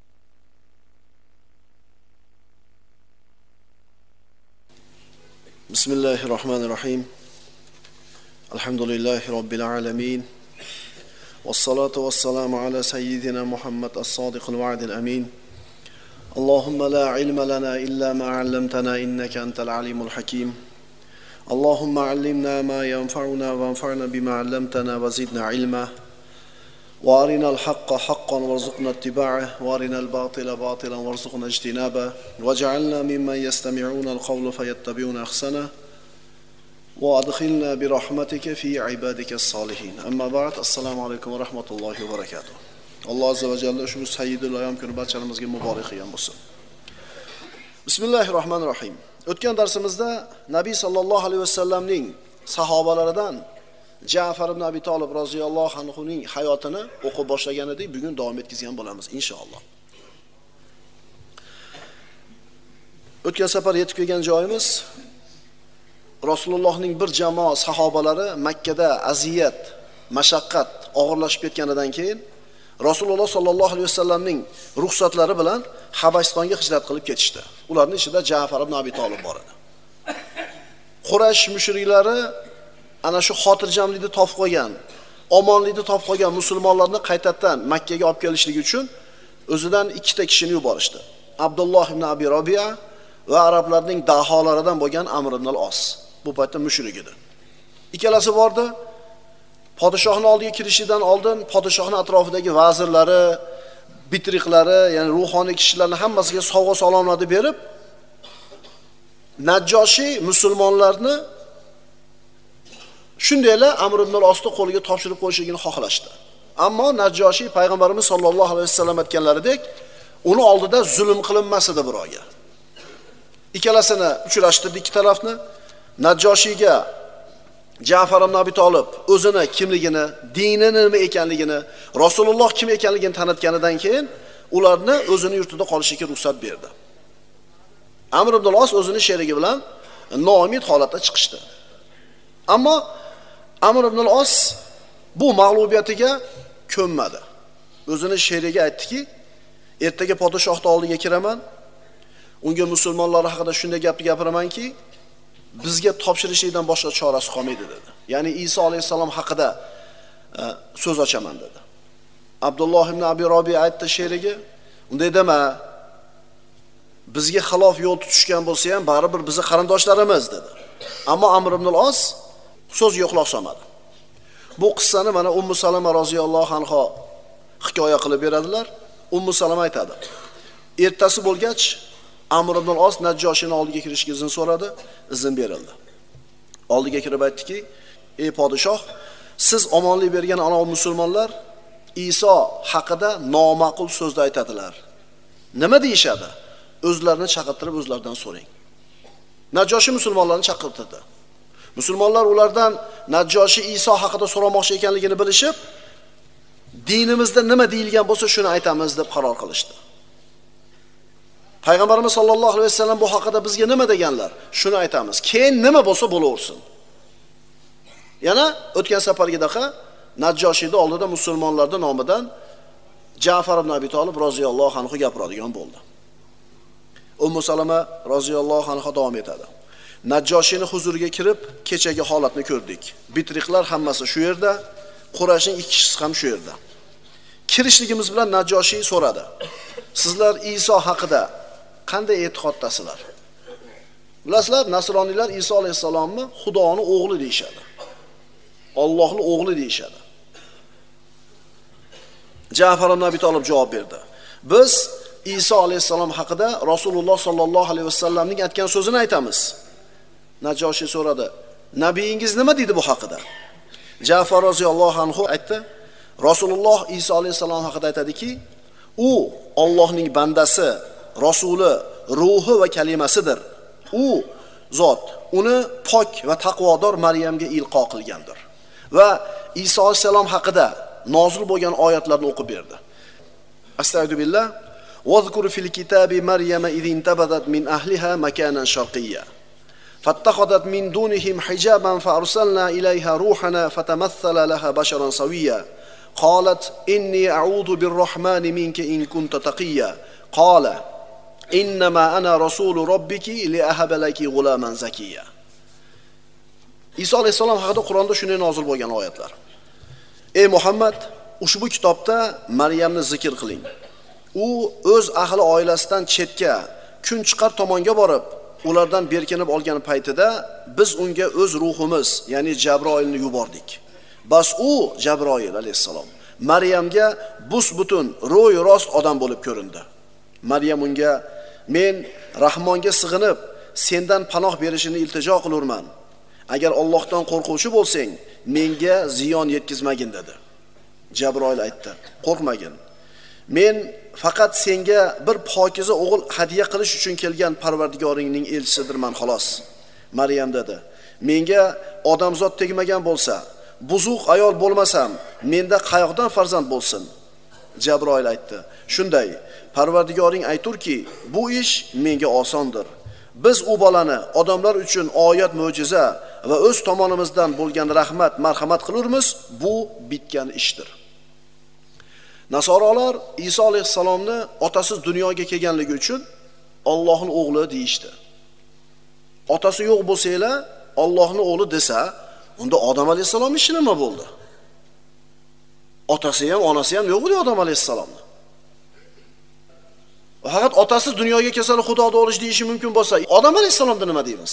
Bismillahirrahmanirrahim. Alhamdulillahi robbil alamin. والصلاة والسلام على سيدنا محمد الصادق الوعد الأمين. اللهم لا علم لنا إلا ما علمتنا إنك أنت العليم الحكيم. اللهم علمنا ما ينفعنا وانفعنا بما علمتنا وزدنا علما. وارنا الحق حقا وارزقنا اتباعه وارنا الباطل باطلا وارزقنا اجتنابه واجعلنا ممن يستمعون القول فيتبعون أحسنه وأدخلنا برحمتك في عبادك الصالحين. أما بعد السلام عليكم ورحمة الله وبركاته. الله عز وجل شو سيد الأيام كن barchamizga muborak qilgan bo'lsin. Bismillahirrohmanirrohim. O'tgan darsimizda Nabiy sallallohu alayhi vasallamning sahobalaridan Ja'far ibn Abi Talib roziyallohu anhuning hayotini o'qib boshlagan edik. Bugun davom etkazgan bo'lamiz inshaalloh. O'tgan safar yetib kelgan joyimiz Rasulullohning bir jamoa sahobalari Makkada aziyat, mashaqqat og'irlashib ketganidan keyin Rasululloh sallallohu alayhi vasallamning ruxsatlari bilan Habasistonga hijrat qilib ketishdi. Ularning ichida Ja'far ibn Abi Talib bor edi. Quraysh mushriklari ana shu xotirjamlikni topib qolgan, omonlikni topib qolgan musulmonlarni qaytadan Makkaga olib kelishlik uchun o'zidan ikkita kishini yuborishdi. Abdulloh ibn Abi Robiya va arablarning daholaridan bo'lgan Amr ibn al-Os. Bu paytda mushrik edi. Ikkalasi bordi. Podshohning oldiga kirishidan oldin podshohning atrofidagi vazirlari, bitriqlari, ya'ni ruhoniy kishilarni hammasiga sovg'a salomlarni berib, Najjoshi musulmonlarni shundaylar Amr ibn al-Osni qo'liga topshirib qo'yishligini xohlashdi. Ammo Najjoshi payg'ambarimiz sollallohu alayhi vasallam aytganlaridek, uni oldida zulm qilinmas edi birovga. Ikkalasini uchrashtirdi ikki tarafni. Najjoshiga Ja'far ibn Abi Talib o'zini kimligini, dini nima ekanligini, Rasululloh kim ekanligini tanitganidan keyin ularni o'zini yurtida qolishiga ruxsat berdi. Amr ibn al-Os o'zini sherigi bilan noumid holatda chiqishdi. Ammo Amr ibn al-Os bu mag'lubiyatiga ko'nmadi. O'zini she'riga aytdiki, ertaga podshohning oldiga kiraman, unga musulmonlar haqida shunday gapni gapiramanki, bizga topshirishlikdan boshqa chorasi qolmaydi dedi. Ya'ni Iso alayhisalom haqida so'z ochaman dedi. Abdulloh ibn Abi Robiy aytdi she'riga, unday dema, bizga xilof yo'l tutishgan bo'lsa ham baribir bizni qarindoshlarimiz dedi. Ammo Amr ibn al-Os so'zga quloq solmadi. Bu qissani mana Ummu Salama roziyallohu anha hikoya qilib beradilar. Ummu Salama aytadi: ertasi bo'lgach Amr ibn al-Os Najjoshining oldiga kirishga izn so'radi, izn berildi. Oldiga kirib aytdiki: "Ey podshoh, siz omonlik bergan ana musulmonlar Iso haqida noma'qul so'zlar aytadilar. Nima deyishadi? O'zlarini chaqirtirib o'zlaridan so'rang." Najjoshi musulmonlarni chaqirtirdi. Musulmonlar ulardan Najjoshi Iso haqida so'ramoqchi ekanligini bilishib, dinimizda nima deyilgan bo'lsa shuni aytamiz deb qaror qilishdi. Payg'ambarimiz sollallohu alayhi vasallam bu haqida bizga nima deganlar? Shuni aytamiz. Keyin nima bo'lsa bo'laversin. Yana o'tgan safargidaqa Najjoshiyning oldida musulmonlarning nomidan Ja'far ibn Abi Talib roziyallohu anhu gapiradigan bo'ldi. Ummu Salama roziyallohu anha davom etadi. Najjoshiyning huzuriga kirib, kechagi holatni ko'rdik. Bitriqlar hammasi shu yerda, Qurayshning ikki kishisi ham shu yerda. Kirishligimiz bilan Najjoshiy so'radi: "Sizlar Iso haqida qanday e'tiqoddasizlar?" Bilasizlar, nasroniylar Iso alayhisalomni Xudoning o'g'li deyshadi. Allohning o'g'li deyshadi. Ja'far ibn Abi Talib javob berdi: "Biz Iso alayhisalom haqida Rasululloh sollallohu alayhi vasallamning aytgan so'zini aytamiz." Najjoshiy so'radi: "Nabiyingiz nima deydi bu haqida?" Ja'far roziyallohu anhu aytdi: "Rasululloh Iso alayhisalom haqida aytadiki, u Allohning bandasi, rasuli, ruhi va kalimasidir. U zot uni pok va taqvodor Maryamga ilqo qilgandir." Va Iso alayhisalom haqida nozil bo'lgan oyatlarni o'qib berdi. Astagfirullah. "Vazkur fil kitabi Maryama idh intabadat min ahliha makanan sharqiyya. فاتخذت من دونهم حجابا فأرسلنا إليها روحنا فتمثل لها بشرا سويا قالت إني أعوذ بالرحمن منك إن كنت تقيا قال إنما أنا رسول ربك لأهب لك غلاما زكيا." İsa alayhisalom haqida Qur'onda shunday nozil bo'lgan oyatlar. Ey Muhammad, ushbu kitobda Maryamni zikr qiling. U o'z ahli oilasidan chetga, kun chiqar tomonga borib, ulardan berkinib olgan paytida biz unga o'z ruhimiz, ya'ni Jabroilni yubordik. Bas u Jabroil alayhisalom Maryamga bus-butun, ro'y rost odam bo'lib ko'rindi. Maryam unga: "Men Rahmonga sig'inib, sendan panoh berishini iltijo qilurman. Agar Allohdan qo'rquvchi bo'lsang, menga ziyon yetkazmagin" dedi. Jabroil aytdi: "Qo'rqmagin. Men faqat senga bir pokiza o'g'il hadiya qilish uchun kelgan Parvardigoringning elchisidirman xolos." Maryam dedi: "Menga odamzod tegmagan bo'lsa, buzuq ayol bo'lmasam, menda qayoqdan farzand bo'lsin?" Jabroil aytdi: "Shunday, Parvardigoring ayturki, bu ish menga osondir. Biz u bolani odamlar uchun oyat, mo'jiza va o'z tomonimizdan bo'lgan rahmat, marhamat qilurmiz, bu bitgan ishdir." Nasorolar Iso alayhisalomni otasiz dunyoga kelganligi uchun Allohning o'g'li deyishdi. Otasi yo'q bo'lsa-la, Allohning o'g'li desa, unda Odam alayhisalom ishi nima bo'ldi? Otasi ham, onasi ham yo'q edi Odam alayhisalomni. Faqat otasiz dunyoga kelsa Xudoning o'g'li deyishi mumkin bo'lsa, Odam alayhisalomda nima deymiz?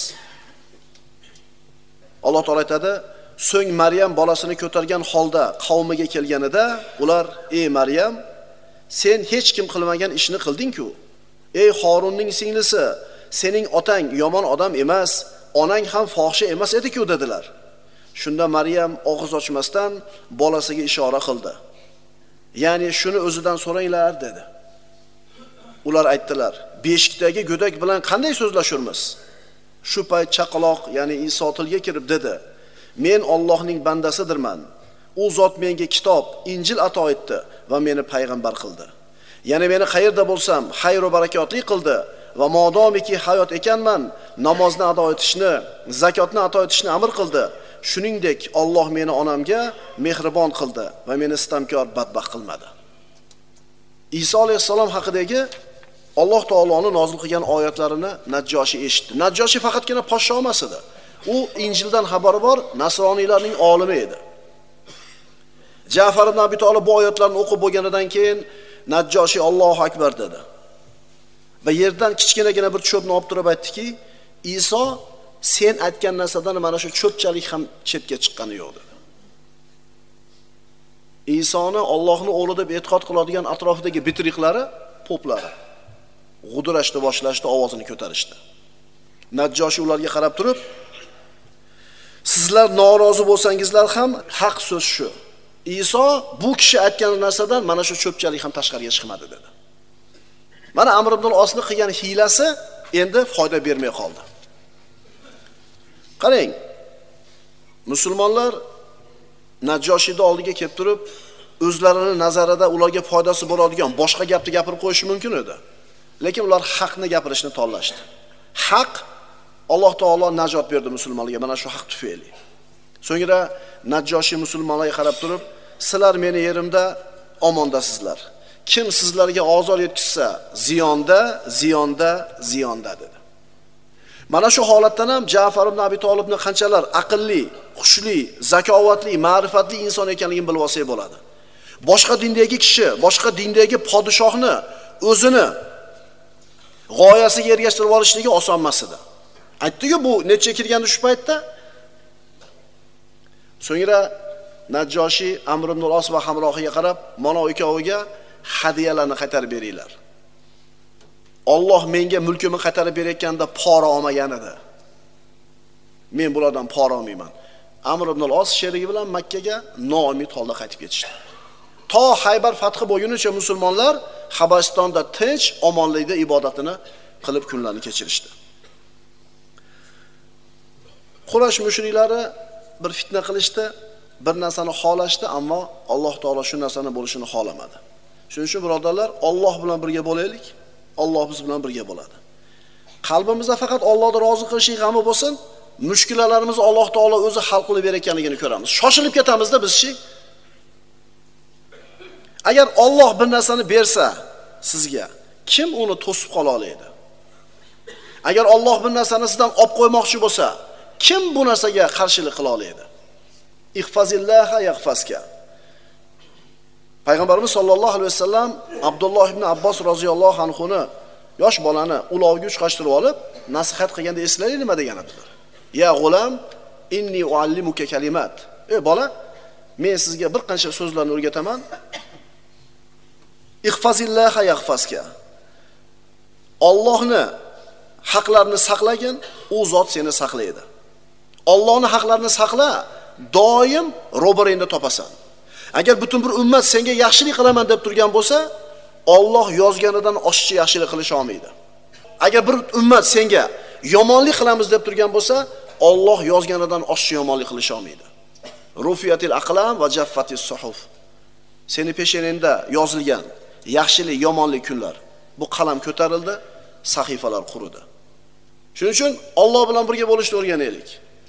Alloh taolay aytadi: "So'ng Maryam bolasini ko'targan holda qavmiga kelganida, ular: Ey Maryam, sen hech kim qilmagan ishni qilding-ku. Ey Horunning singlisi, sening otang yomon odam emas, onang ham fohisha emas edi-ku" dedilar. Shunda Maryam og'iz ochmasdan bolasiga ishora qildi. Ya'ni shuni o'zidan so'ranglar dedi. Ular aytdilar: "Beshikdagi go'dak bilan qanday so'zlashurmiz?" Shu payt chaqaloq, ya'ni Iso tilga kirib dedi: "Men Allohning bandasidirman. U zot menga kitob, Injil ato etdi va meni payg'ambar qildi. Ya'ni meni qayerda bo'lsam, xayr va barakotli qildi va modomiki hayot ekanman, namozni ado etishni, zakotni ato etishni amr qildi shuningdek Alloh meni onamga mehribon qildi va meni istamkor badbaxt qilmadi. Iso alayhissalom haqidagi Alloh taoloning nozil qilgan oyatlarini Najjoshi eshitdi. Najjoshi faqatgina podsho emas edi. U Injildan xabari bor nasroniylarning olimi edi. Ja'far ibn Abi Talib bu oyatlarni o'qib bo'lganidan keyin Najjoshi Allohu akbar dedi. Va yerdan kichkinagina bir cho'pni olib turib aytdiki, Iso sen aytgan narsadan mana shu cho'pchalik ham chetga chiqqani yo'q dedi. Isoni Allohning o'g'li deb e'tiqod qiladigan atrofidagi bitriqlari, poplari g'udirashni boshlashdi, ovozini ko'tarishdi. Najjoshi ularga qarab turib, sizlar norozi bo'lsangizlar ham haq so'z shu. Iso bu kishi aytgan narsadan mana shu cho'pchalik ham tashqariga chiqmadi dedi. Mana Amr ibn al-Osning qilgan hiylasi endi foyda bermay qoldi. Qarang, musulmonlar Najjoshiyning oldiga kelib turib, o'zlarining nazarida ularga foydasi bo'ladigan boshqa gapni gapirib qo'yishi mumkin edi. Lekin ular haqni gapirishni tanlashdi. Haq Alloh taolo najot berdi musulmonlarga mana shu haq tufayli. So'ngra Najjoshi musulmonlarga qarab turib, sizlar meni yerimda omondasizlar. Kim sizlarga ozor yetkazsa, ziyonda dedi. Mana shu holatdan ham Ja'far ibn Abi Talibni qanchalar aqlli, xushli, zakovatli, ma'rifatli inson ekanligini bilib olsak bo'ladi. Boshqa dindagi kishi, boshqa dindagi podshohni o'zini g'oyasiga ergashtirib olishligi oson emas edi. Aytdi-ku, bu necha kirgandi shu paytda? So'ngra Najjoshi Amr ibn al-Os va hamrohiga qarab, mana ikkoviga hadiyalarni qaytarib beringlar. Alloh menga mulkimni qaytarib berayotganda pora olmagan edi. Men bulardan pora olmayman. Amr ibn al-Os sherigi bilan Makka ga noumid holda qaytib ketishdi. To Haybar fathi bo'lgunicha musulmonlar Habasistonda tinch, omonlikda ibodatini qilib kunlarni kechirishdi. Quraysh mushriklari bir fitna qilishdi, bir narsani xohlashdi, ammo Alloh taolo shu narsani bo'lishini xohlamadi. Shuning uchun birodarlar, Alloh bilan birga bo'laylik. Alloh biz bilan birga bo'ladi. Qalbimizda faqat Allohni rozi qilishlik g'ami bo'lsin, mushkullarimizni Alloh taolo o'zi hal qilib berayotganligini ko'ramiz. Shoshilib ketamizda bizchi. Agar Alloh bir narsani bersa sizga, kim uni to'sib qola oladi? Agar Alloh bir narsani sizdan olib qo'ymoqchi bo'lsa, kim bu narsaga qarshilik qila oladi? Ihfazillaha yahfazka. Payg'ambarimiz sollallohu alayhi vasallam Abdulloh ibn Abbos roziyallohu anhuni yosh bolani ulovga uchqashtirib olib, nasihat qilganda eslaylik nima degan edilar? Ya g'ulam, inni uallimuka kalimat. Ey bola, men sizga bir qancha so'zlarni o'rgataman. Ihfazillaha yahfazka. Allohni haqlarini saqlagin, u zot seni saqlaydi. Allohning haqlarini saqla, doim ro'baringda topasan. Agar butun bir ummat senga yaxshilik qilaman deb turgan bo'lsa, Alloh yozganidan oshiqcha yaxshilik qilish olmaydi. Agar bir ummat senga yomonlik qilamiz deb turgan bo'lsa, Alloh yozganidan oshiqcha yomonlik qilish olmaydi. Rufiyatil aqlam va jaffatis suhuf. Seni pesheningda yozilgan yaxshilik, yomonlik kunlar. Bu qalam ko'tarildi, sahifalar quridi. Shuning uchun Alloh bilan birga bo'lishni o'rganaylik.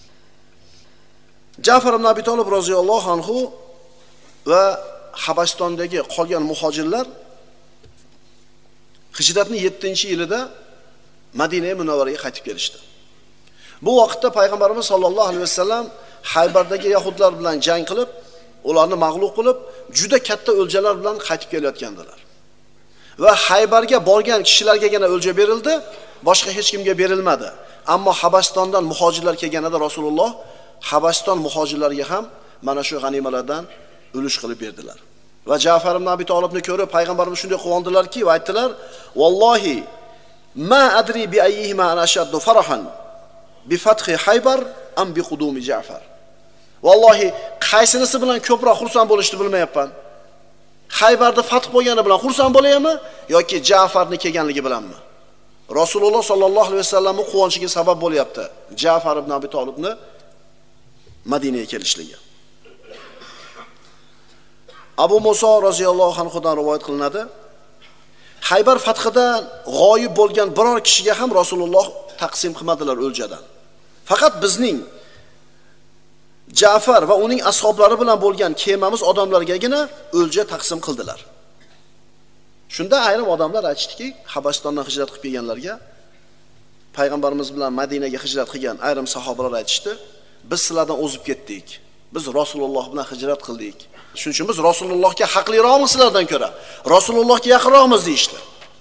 Ja'far ibn Abi Talib roziyallohu anhu va Habashistondagi qolgan muhojirlar Hijratning 7-yilida Madina Munavvaraga qaytib kelishdi. Bu vaqtda payg'ambarimiz sollallohu alayhi vasallam Haybardagi yahudlar bilan jang qilib, ularni mag'lub qilib, juda katta o'ljalar bilan qaytib kelayotgandilar. Va Haybarga borgan kishilargagina o'lja berildi, boshqa hech kimga berilmadi. Ammo Habashistondan muhojirlar kelganida Rasululloh Habashiston muhojirlariga ham mana shu g'animalardan ulush qilib berdilar. Va Ja'far ibn Abi Talibni ko'rib payg'ambarimiz shunday quvondilarki, va aytdilar: "Vallohi ma adri bi ayyihima ana ashaddu farahan bi fathi Haybar am bi qudumi Ja'far." Vallohi qaysinisi bilan ko'proq xursand bo'lishni bilmayapman. Haybarda fath bo'lgani bilan xursand bo'laymi yoki Ja'farning kelganligi bilanmi? Rasululloh sollallohu alayhi vasallamning quvonchiga sabab bo'lyapti Ja'far ibn Abi Talibni Madinaga kelishligi. Abu Musa roziyallohu anhudan rivoyat qilinadi. Haybar fathidan g'oyib bo'lgan biror kishiga ham Rasululloh taqsim qilmadilar o'ljadan. Faqat bizning Ja'far va uning ashablari bilan bo'lgan kemamiz odamlargagina o'lja taqsim qildilar. Shunda ayrim odamlar aytishdiki, Habashistondan hijrat qilib kelganlarga, payg'ambarimiz bilan Madinaga hijrat qilgan ayrim sahobalar aytishdi, biz sizlardan o'zib ketdik. Biz Rasululloh bilan hijrat qildik. Shuning uchun biz Rasulullohga haqliroqmiz sizlardan ko'ra. Rasulullohga yaqinroqmiz deyishdi.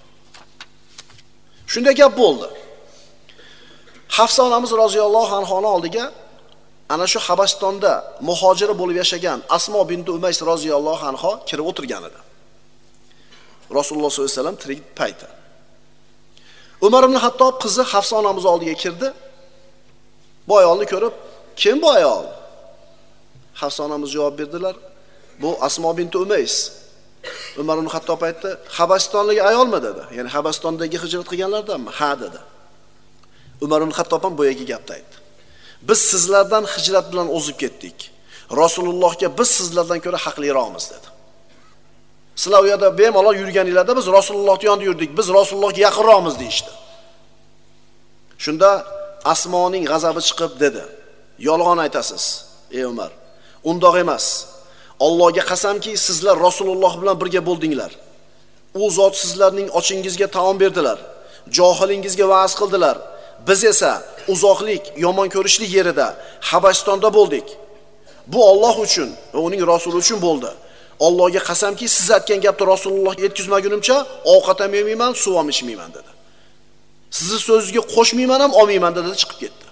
Shunday gap bo'ldi. Hafsa onamiz roziyallohu anhoni oldiga ana shu Habashistonda muhojira bo'lib yashagan Asmo bint Umays roziyallohu anha kirib o'tirgan edi. Rasululloh sollallohu alayhi vasallam tirik payti. Umar ibn Hattob qizi Hafsa onamiz oldiga kirdi. Bu ayolni ko'rib, "Kim bu ayol?" Hafsa onamiz javob berdilar, "Bu Asmo bint Umays." Umar ibn Hattob aytdi, "Habashistonlik ayolmi?" dedi. Ya'ni Habashistondagi hijrat qilganlardanmi? "Ha" dedi. Umar ibn Hattob ham boyagi gapni aytdi. "Biz sizlardan hijrat bilan o'zib ketdik. Rasulullohga biz sizlardan ko'ra haqliroqmiz" dedi. Sizlar u yerda bemalol yurganinglarda biz Rasulullohning yonida yurdik, biz Rasulullohga yaqinroqmiz deyishdi. Shunda Asmoning g'azabi chiqib dedi, "Yolg'on aytasiz, ey Umar. Undoq emas. Allohga qasamki, sizlar Rasululloh bilan birga bo'ldinglar. U zot sizlarning ochingizga taom berdilar, johilingizga va'z qildilar. Biz esa uzoqlik, yomon ko'rishlik yerida Habashistonda bo'ldik. Bu Alloh uchun va uning rasuli uchun bo'ldi. Allohga qasamki, siz aytgan gapni Rasulullohga yetkazmagunimcha ovqat ham yemayman, suv ham ichmayman" dedi. "Sizni so'zingizga qo'shmayman ham, olmayman" dedi, chiqib ketdi.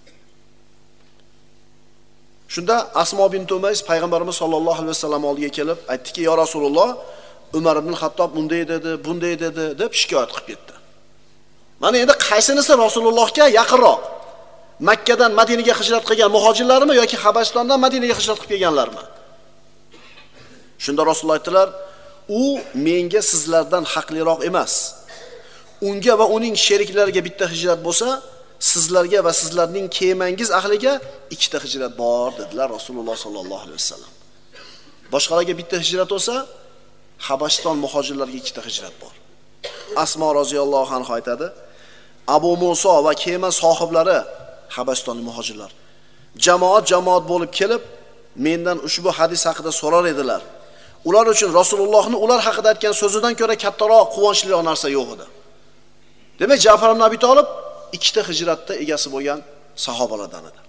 Shunda Asmo bint Umays payg'ambarimiz sollallohu alayhi vasallam oldiga kelib aytdiki, "Ya Rasululloh, Umar ibn Hattob bunday dedi, bunday dedi" deb shikoyat qilib ketdi. Mana endi qaysinisi Rasulullohga yaqinroq? Makka dan Madinaga hijrat qilgan muhojirlarmi yoki Habashistondan Madinaga hijrat qilib kelganlarmi? Shunda Rasululloh aytdilar, "U menga sizlardan haqliroq emas. Unga va uning sheriklariga bitta hijrat bo'lsa, sizlarga va sizlarning kemangiz ahliga ikkita hijrat bor" dedilar Rasululloh sollallohu alayhi vasallam. Boshqalarga bitta hijrat bo'lsa, Habashiston muhojirlariga ikkita hijrat bor. Asmo roziyallohu anha aytadi, Abu Muso va kema sohiblari Habashistonlik muhojirlar jamoat bo'lib kelib, mendan ushbu hadis haqida so'rar edilar. Ular uchun Rasulullohning ular haqida aytgan so'zidan ko'ra kattaroq, quvonchliroq narsa yo'q edi. Demak, Ja'far ibn Abi Talib ikkita hijratda egasi bo'lgan sahobalardan edi.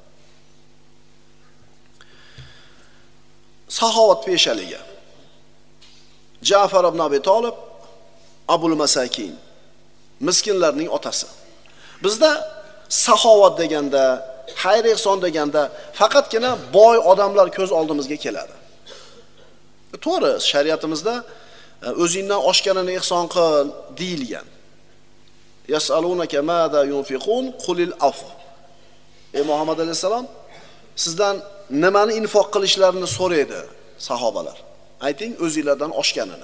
Saxovat peshaligi. Ja'far ibn Abi Talib Abul Masakin, miskinlarning otasi. Bizda saxovat deganda, xayr ehson deganda faqatgina boy odamlar ko'z oldimizga keladi. To'g'ri, shariatimizda o'zingdan oshganini ehson qil deyilgan. Yasalunaka mada yunfiqun qulil afu. Ey Muhammad alayhisalom, sizdan nimani infoq qilishlarini so'raydi sahobalar. Ayting o'zingizlardan oshganini.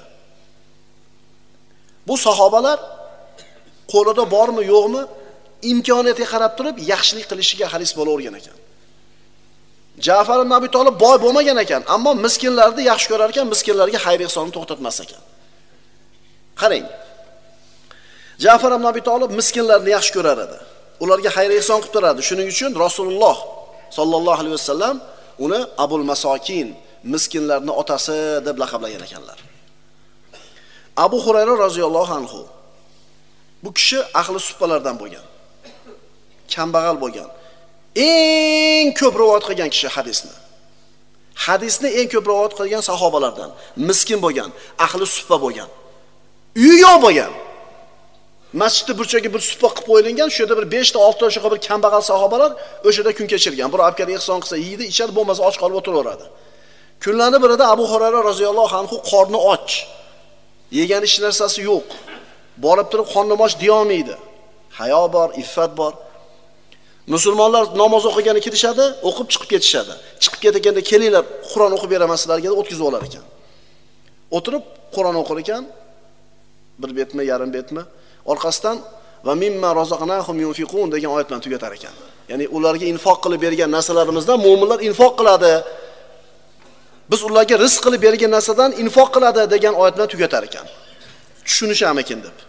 Bu sahobalar qo'lida bormi, yo'qmi, imkoniyatiga qarab turib yaxshilik qilishiga haris bo'lavergan ekan. Ja'far ibn Abi Talib boy bo'lmagan ekan, ammo miskinlarni yaxshi ko'rar ekan, miskinlarga xayr ehsonni to'xtatmas ekan. Qarang. Ja'far ibn Abi Talib miskinlarni yaxshi ko'rar edi. Ularga xayr ehson qilib turardi. Shuning uchun Rasululloh sollallohu alayhi vasallam uni Abul Masakin, miskinlarning otasi deb laqablagan ekanlar. Abu Hurayra roziyallohu anhu bu kishi ahli suffalardan bo'lgan. Kambag'al bo'lgan. Eng ko'p rivoyat qilgan kishi hadisni. Hadisni eng ko'p rivoyat qilgan sahobalardan. Miskin bo'lgan, ahli suffa bo'lgan. Uyi yo'q bo'lgan. Masjidda burchaga bir supa qilib qo'yilgan, shu yerda bir 5 ta 6 ta o'sha bir kambag'al sahobalar o'sha yerda kun kechirgan. Bir abkar ehson qilsa yeydi, ichadi, bo'lmasa och qolib o'tiraveradi. Kunlarning birida Abu Hurayra roziyallohu anhu qorni och. Yegan ish narsasi yo'q. Borib turib qornim och deya olmaydi. Hayo bor, iffat bor. Musulmonlar namoz o'qigani kirishadi, o'qib chiqib ketishadi. Chiqib ketganda kelinglar, Qur'on o'qib beraman sizlarga deb o'tkazib olar ekan. O'tirib Qur'on o'qir ekan, bir betmi, yarim betmi, orqasidan va mimma razaqnahum yunfiqun degan oyat bilan tugatar ekan. Ya'ni ularga infoq qilib bergan narsalarimizdan mu'minlar infoq qiladi. Biz ularga rizq qilib bergan narsadan infoq qiladi degan oyat bilan tugatar ekan. Tushunisham ekan deb.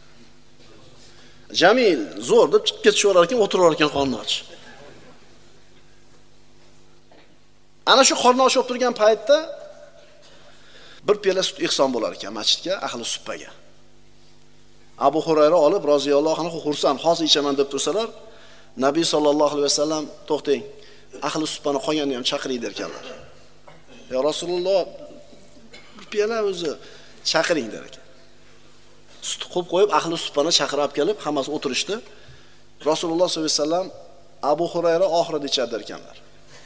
Jamil zo'r deb chiqib ketishaverar ekan, o'tiraverar ekan qorni och. Ana shu qorni osh olib turgan paytda bir piyola sut ihson bo'lar ekan masjidga, ahli suppaga. Abu Hurayra olib roziyallohu anhu xursand, hozir ichaman deb tursalar, Nabiy sallallohu alayhi vasallam to'xtang, ahli suppani qolganini ham chaqiring derkanlar. Ya Rasululloh, bir piyola o'zi chaqiring der ekan. Sut qo'yib qo'yib, ahli suppani chaqirib kelib, hammasi o'tirishdi. Rasululloh sollallohu alayhi vasallam Abu Hurayra oxirida ichadi ekanlar.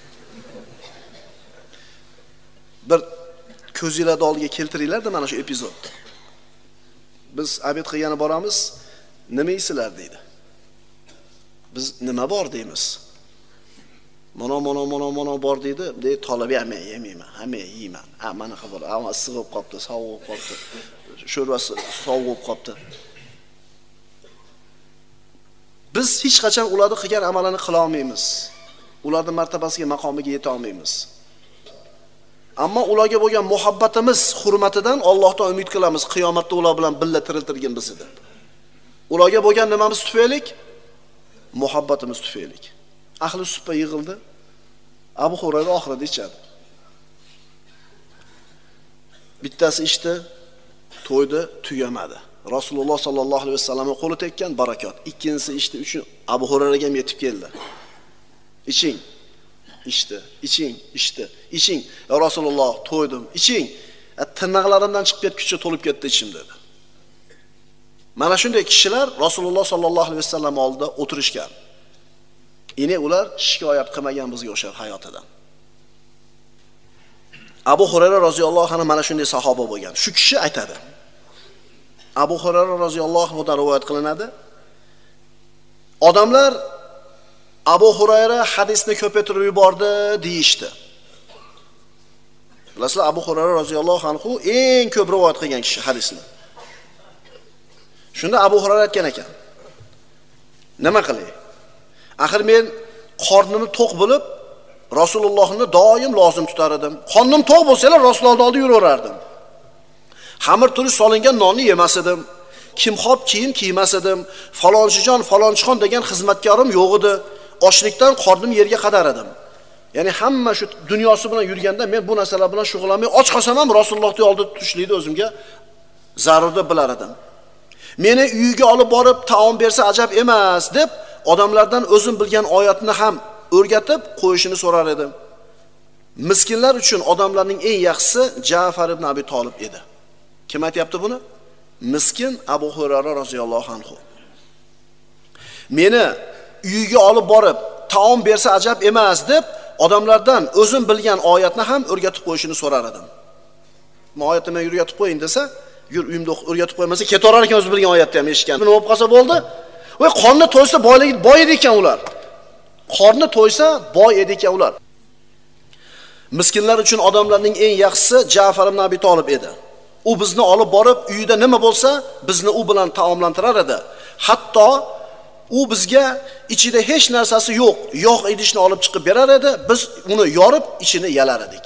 Bir ko'zingizlarni oldiga keltiringlar-da mana shu epizod. Biz abed qilgani boramiz, nima yeysizlar deydi. Biz nima bor deymiz. Mana bor deydi. Deydi tolib yemayman, hamma yeyman. Ha, mana xabar, amma issiq bo'lib qopti, sovuq bo'lib qopti. Sho'rvasi sovuq bo'lib qopti. Biz hech qachon ularni qilgan amalini qila olmaymiz. Ularning martabasiga, maqomiga yeta olmaymiz. Ammo ularga bo'lgan muhabbatimiz hurmatidan Allohdan umid qilamiz, qiyomatda ular bilan birga tiriltirgin bizni deb. Ularga bo'lgan nimamiz tufayli? Muhabbatimiz tufayli. Ahli suppa yig'ildi. Abu Hurayra oxirida ichadi. Bittasi ichdi, to'ydi, tugamadi. Rasululloh sallallohu alayhi vasallamga qo'li tekkan barakot. Ikkinchisi ichdi uchun Abu Hurayraga ham yetib keldi. Iching. İçti, iching. Ya Rasululloh, to'ydim, iching. Tirnoqlarimdan chiqib ketguncha to'lib ketdi ichim dedi. Mana shunday kishilar Rasululloh sallallohu alayhi vasallam oldida o'tirishgan. Yine ular shikoyat qilmagan bizga o'xshar hayotidan. Abu Hurayra roziyallohu anhu mana shunday sahoba bo'lgan. Shu kishi aytadi. Abu Hurayra roziyallohu anhudan rivoyat qilinadi. Odamlar Abu Hurayra hadisni ko'paytirib yubordi deyishdi. Bilasizlar, Abu Hurayra roziyallohu anhu eng ko'p rivoyat qilgan kishi hadisni. Shunda Abu Hurayra aytgan ekan. Nima qilay? Axir men qornimni to'q bo'lib, Rasulullohni doim lozim tutar edim. Qornim to'q bo'lsa-la Rasulullohning oldida yuraverardim. Xamir turish solingan nonni yemas edim. Kimxob kiyim kiymas edim. Falonchijon, falonchixon degan xizmatkorim yo'q edi. Ochlikdan qornim yerga qadar edim. Ya'ni hamma shu dunyosi bilan yurganda men bu narsalar bilan shug'ullanmay och qolsam ham Rasulullohning oldida tutishlikni o'zimga zarur deb bilar edim. Meni uyiga olib borib taom bersa ajab emas deb odamlardan o'zim bilgan oyatni ham o'rgatib qo'yishini so'rar edim. Miskinlar uchun odamlarning eng yaxshisi Ja'far ibn Abi Talib edi. Kim aytayapti buni? Miskin Abu Hurayra roziyallohu anhu. Meni uyiga olib borib taom bersa ajab emas deb odamlardan o'zim bilgan oyatni ham o'rgatib qo'yishini so'rar edim. Bu oyatni men o'rgatib qo'ying desa, yur uyimda o'rgatib qo'ymasa ketaverar ekan, o'zi bilgan oyatni ham eshitgan. Nima bo'lib qolsa bo'ldi? Voy, qorni to'ysa boy edi ekan ular. Qorni to'ysa boy edi ekan ular. Miskinlar uchun odamlarning eng yaxshisi Ja'far ibn Abi Talib edi. U bizni olib borib uyida nima bo'lsa, bizni u bilan taomlantirar edi. Hatto u bizga ichida hech narsasi yo'q, yog' idishni olib chiqib berar edi, biz uni yorib ichini yalar edik.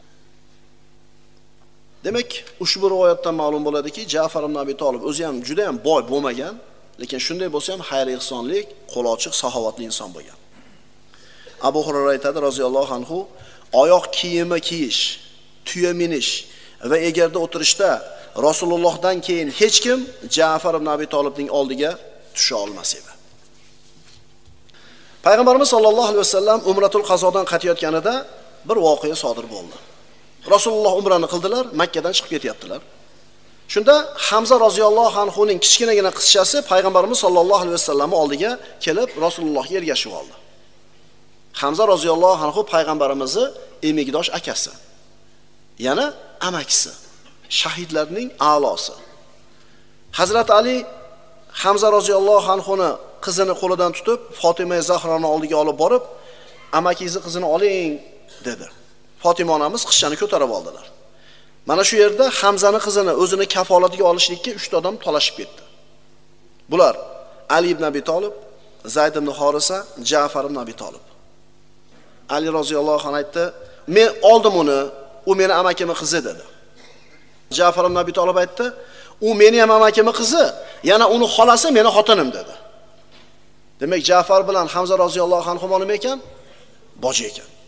Demak, ushbu rivoyatdan ma'lum bo'ladiki, Ja'far ibn Abi Talib o'zi ham juda ham boy bo'lmagan, lekin shunday bo'lsa ham xayr ihsonlik, qo'l ochiq, saxovatli inson bo'lgan. Abu Hurayra aytadi roziyallohu anhu, oyoq kiyimi kiyish, tuya minish va egarda o'tirishda Rasulullohdan keyin hech kim Ja'far ibn Abi Talibning oldiga tusha olmas edi. Payg'ambarimiz sollallohu alayhi vasallam Umratul Qazodan qaytayotganida bir voqea sodir bo'ldi. Rasululloh umrani qildilar, Makka dan chiqib ketyaptilar. Shunda Hamza roziyallohu anhuning kichkinagina qizchasi Payg'ambarimiz sollallohu alayhi vasallamning oldiga kelib Rasulullohga ergashib oldi. Hamza roziyallohu anhu payg'ambarimizning emigdosh akasi. Yana amakisi, shahidlarning a'losi. Hazrat Ali Hamza roziyallohu anhuni qizini qo'lidan tutib, Fatima Zahroni oldiga olib borib, amakingizni qizini oling dedi. Fatima onamiz qizchani ko'tarib oldilar. Mana shu yerda Hamzani qizini o'zini kafolatiga olishlikka 3 ta odam talashib ketdi. Bular Ali ibn Abi Talib, Zayd ibn Horisa, Ja'far ibn Abi Talib. Ali roziyallohu anhu aytdi, "Men oldim uni, u meni amakimning qizi" dedi. Ja'far ibn Abi Talib aytdi, "U meni ham amakimning qizi, yana uni xolasi meni xotinim" dedi. Demak, Ja'far bilan Hamza roziyallohu anhu nima ekan? Boji ekan.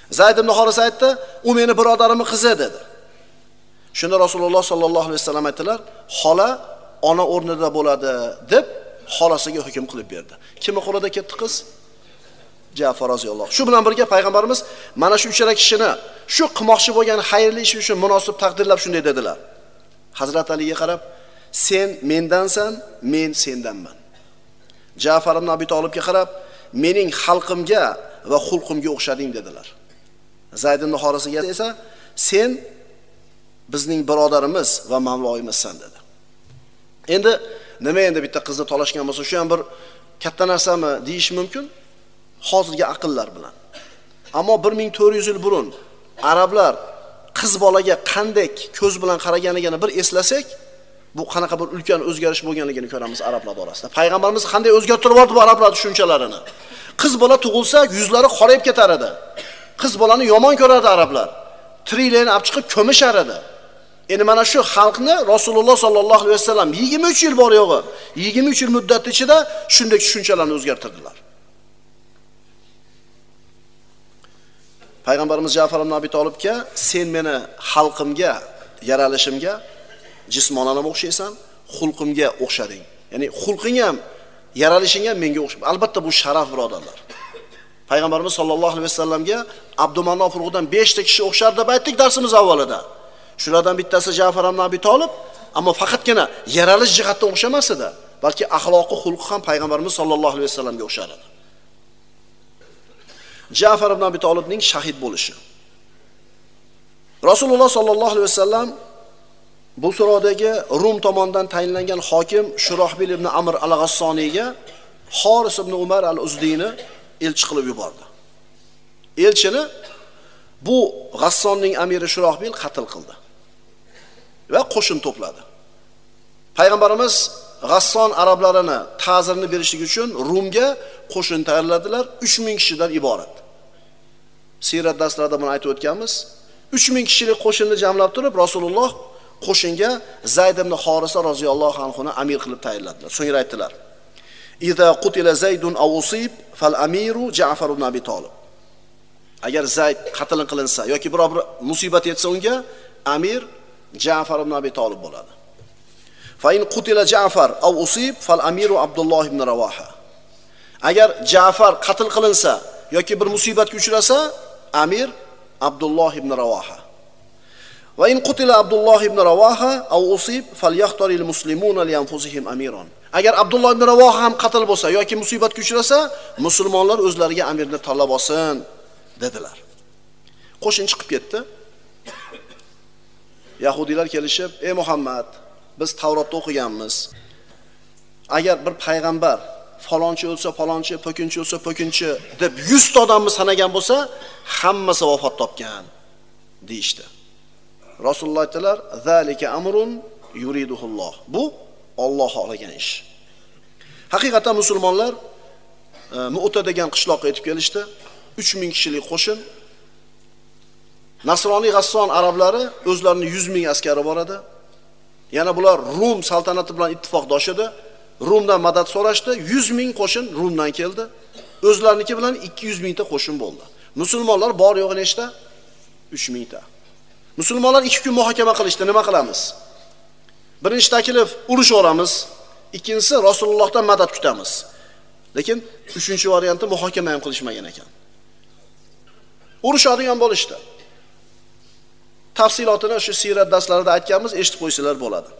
Zayd ibn Horisa aytdi, "U meni birodarimning qizi" dedi. Shunda Rasululloh sollallohu alayhi vasallam aytdilar, "Xola ona o'rnida bo'ladi" deb xolasiga hukm qilib berdi. Kimning qo'lida ketdi qiz? Ja'far roziyallohu. Shu bilan birga payg'ambarimiz mana shu uchala kishini shu qilmoqchi bo'lgan xayrli ish uchun munosib taqdirlab shunday dedilar. Hazrat Aliga qarab, "Sen mendansan, men sendanman." Ja'far ibn Abi Talibga qarab, "Mening xalqimga va xulqimga o'xshading" dedilar. Zayd ibn Horisiga esa, "Sen bizning birodarimiz va mavloyimizsan" dedi. Endi nima endi bitta qizni talashgan bo'lsa, shu ham bir katta narsami deyish mumkin? Hozirgi aqllar bilan. Ammo 1400 yil burun arablar qiz bolaga qanday ko'z bilan qaraganligini bir eslasak, bu qanaqa bir ulkan o'zgarish bo'lganligini ko'ramiz arablar orasida. Payg'ambarimiz qanday o'zgartirib yubordi bu arablar tushunchalarini. Qiz bola tug'ilsa, yuzlari qorayib ketar edi. Qiz bolani yomon ko'rardi arablar. Tiriklarini olib chiqib ko'mishar edi. Endi mana shu xalqni Rasululloh sollallohu alayhi vasallam 23 yil bor yo'g'i, 23 yil muddat ichida shunday tushunchalarni o'zgartirdilar. Payg'ambarimiz Ja'far ibn Abi Talibga, "Sen meni xalqimga, yaralishimga, jismonan ham o'xshaysan, xulqimga o'xshading." Ya'ni xulqing ham, yaralishing ham menga o'xshaydi. Albatta bu sharaf, birodarlar. Payg'ambarimiz sollallohu alayhi vasallamga Abdumanof urug'idan 5 ta kishi o'xshar deb aytdik darsimiz avvalida. Shulardan bittasi Ja'far ibn Abi Talib, ammo faqatgina yaralish jihatdan o'xshamas edi, balki axloqi, xulqi ham payg'ambarimiz sollallohu alayhi vasallamga o'xshar edi. Ja'far ibn Abi Talibning shahid bo'lishi. Rasululloh sollallohu alayhi vasallam bu so'rovdagi Rum tomonidan tayinlangan hokim Shurohbil ibn Amr al-G'assoniyga Xoris ibn Umar al-Uzdiyni elchi qilib yubordi. Elchini bu G'assonning amiri Shurohbil qatl qildi va qo'shin to'pladi. Payg'ambarimiz G'asson arablarini ta'zirini berishlik uchun Rumga qo'shin tayyorladilar, 3000 kishidan iborat. Sirat darslarida buni aytib o'tganmiz. 3000 kishilik qo'shinni jamlab turib, Rasululloh qo'shinga Zayd ibn Horisa roziyallohu anhu ni amir qilib tayinladilar. So'ngra aytdilar: "Iza qutila Zaydun aw usib fal amiru Ja'far ibn Abi Talib." Agar Zayd qatl qilinsa yoki biror bir musibat yetsa unga amir Ja'far ibn Abi Talib bo'ladi. Fa in qutila Ja'far aw usib fal amiru Abdulloh ibn Rawaha. Agar Ja'far qatl qilinsa yoki bir musibatga uchrasa, amir Abdulloh ibn Rawaha. Va in qutila Abdulloh ibn Rawaha aw usib falyahtaril muslimuna li anfusihim amiran. Agar Abdulloh ibn Rawaha ham qatl bo'lsa yoki musibatga uchrasa, musulmonlar o'zlariga amirni tanlab olsin dedilar. Qo'shin chiqib ketdi. Yahudiylar kelishib, "Ey Muhammad, biz Tavrotda o'qiganmiz. Agar bir payg'ambar falonchi o'lsa, falonchi, po'kinchi o'lsa, po'kinchi deb 100 ta odamni sanagan bo'lsa, hammasi vafot topgan" deydi. Rasululloh aytdilar: "Zalika amrun yuriduhulloh." Bu Alloh xohlagan ish. Haqiqatan musulmonlar Mu'ta degan qishloqqa yetib kelishdi. 3000 kishilik qo'shin. Nasroniy G'asson arablari o'zlarining 100 ming askari bor edi. Yana bular Rum saltanati bilan ittifoqdosh edi. Rumdan madad so'rashdi. 100 ming qo'shin Rumdan keldi. O'zlariniki bilan 200 mingta qo'shin bo'ldi. Musulmonlar bor yo'g'i nechta? 3 mingta. Musulmonlar 2 kun muhokama qilishdi, nima qilamiz? Birinchi taklif urush olamiz, ikkinchisi Rasulullohdan madad kutamiz. Lekin uchinchi variantni muhokama ham qilishmagan ekan. Urushadigan bo'lishdi. Tafsilotini shu sirat darslarida aytganmiz, eshitib qo'ysalar bo'ladi.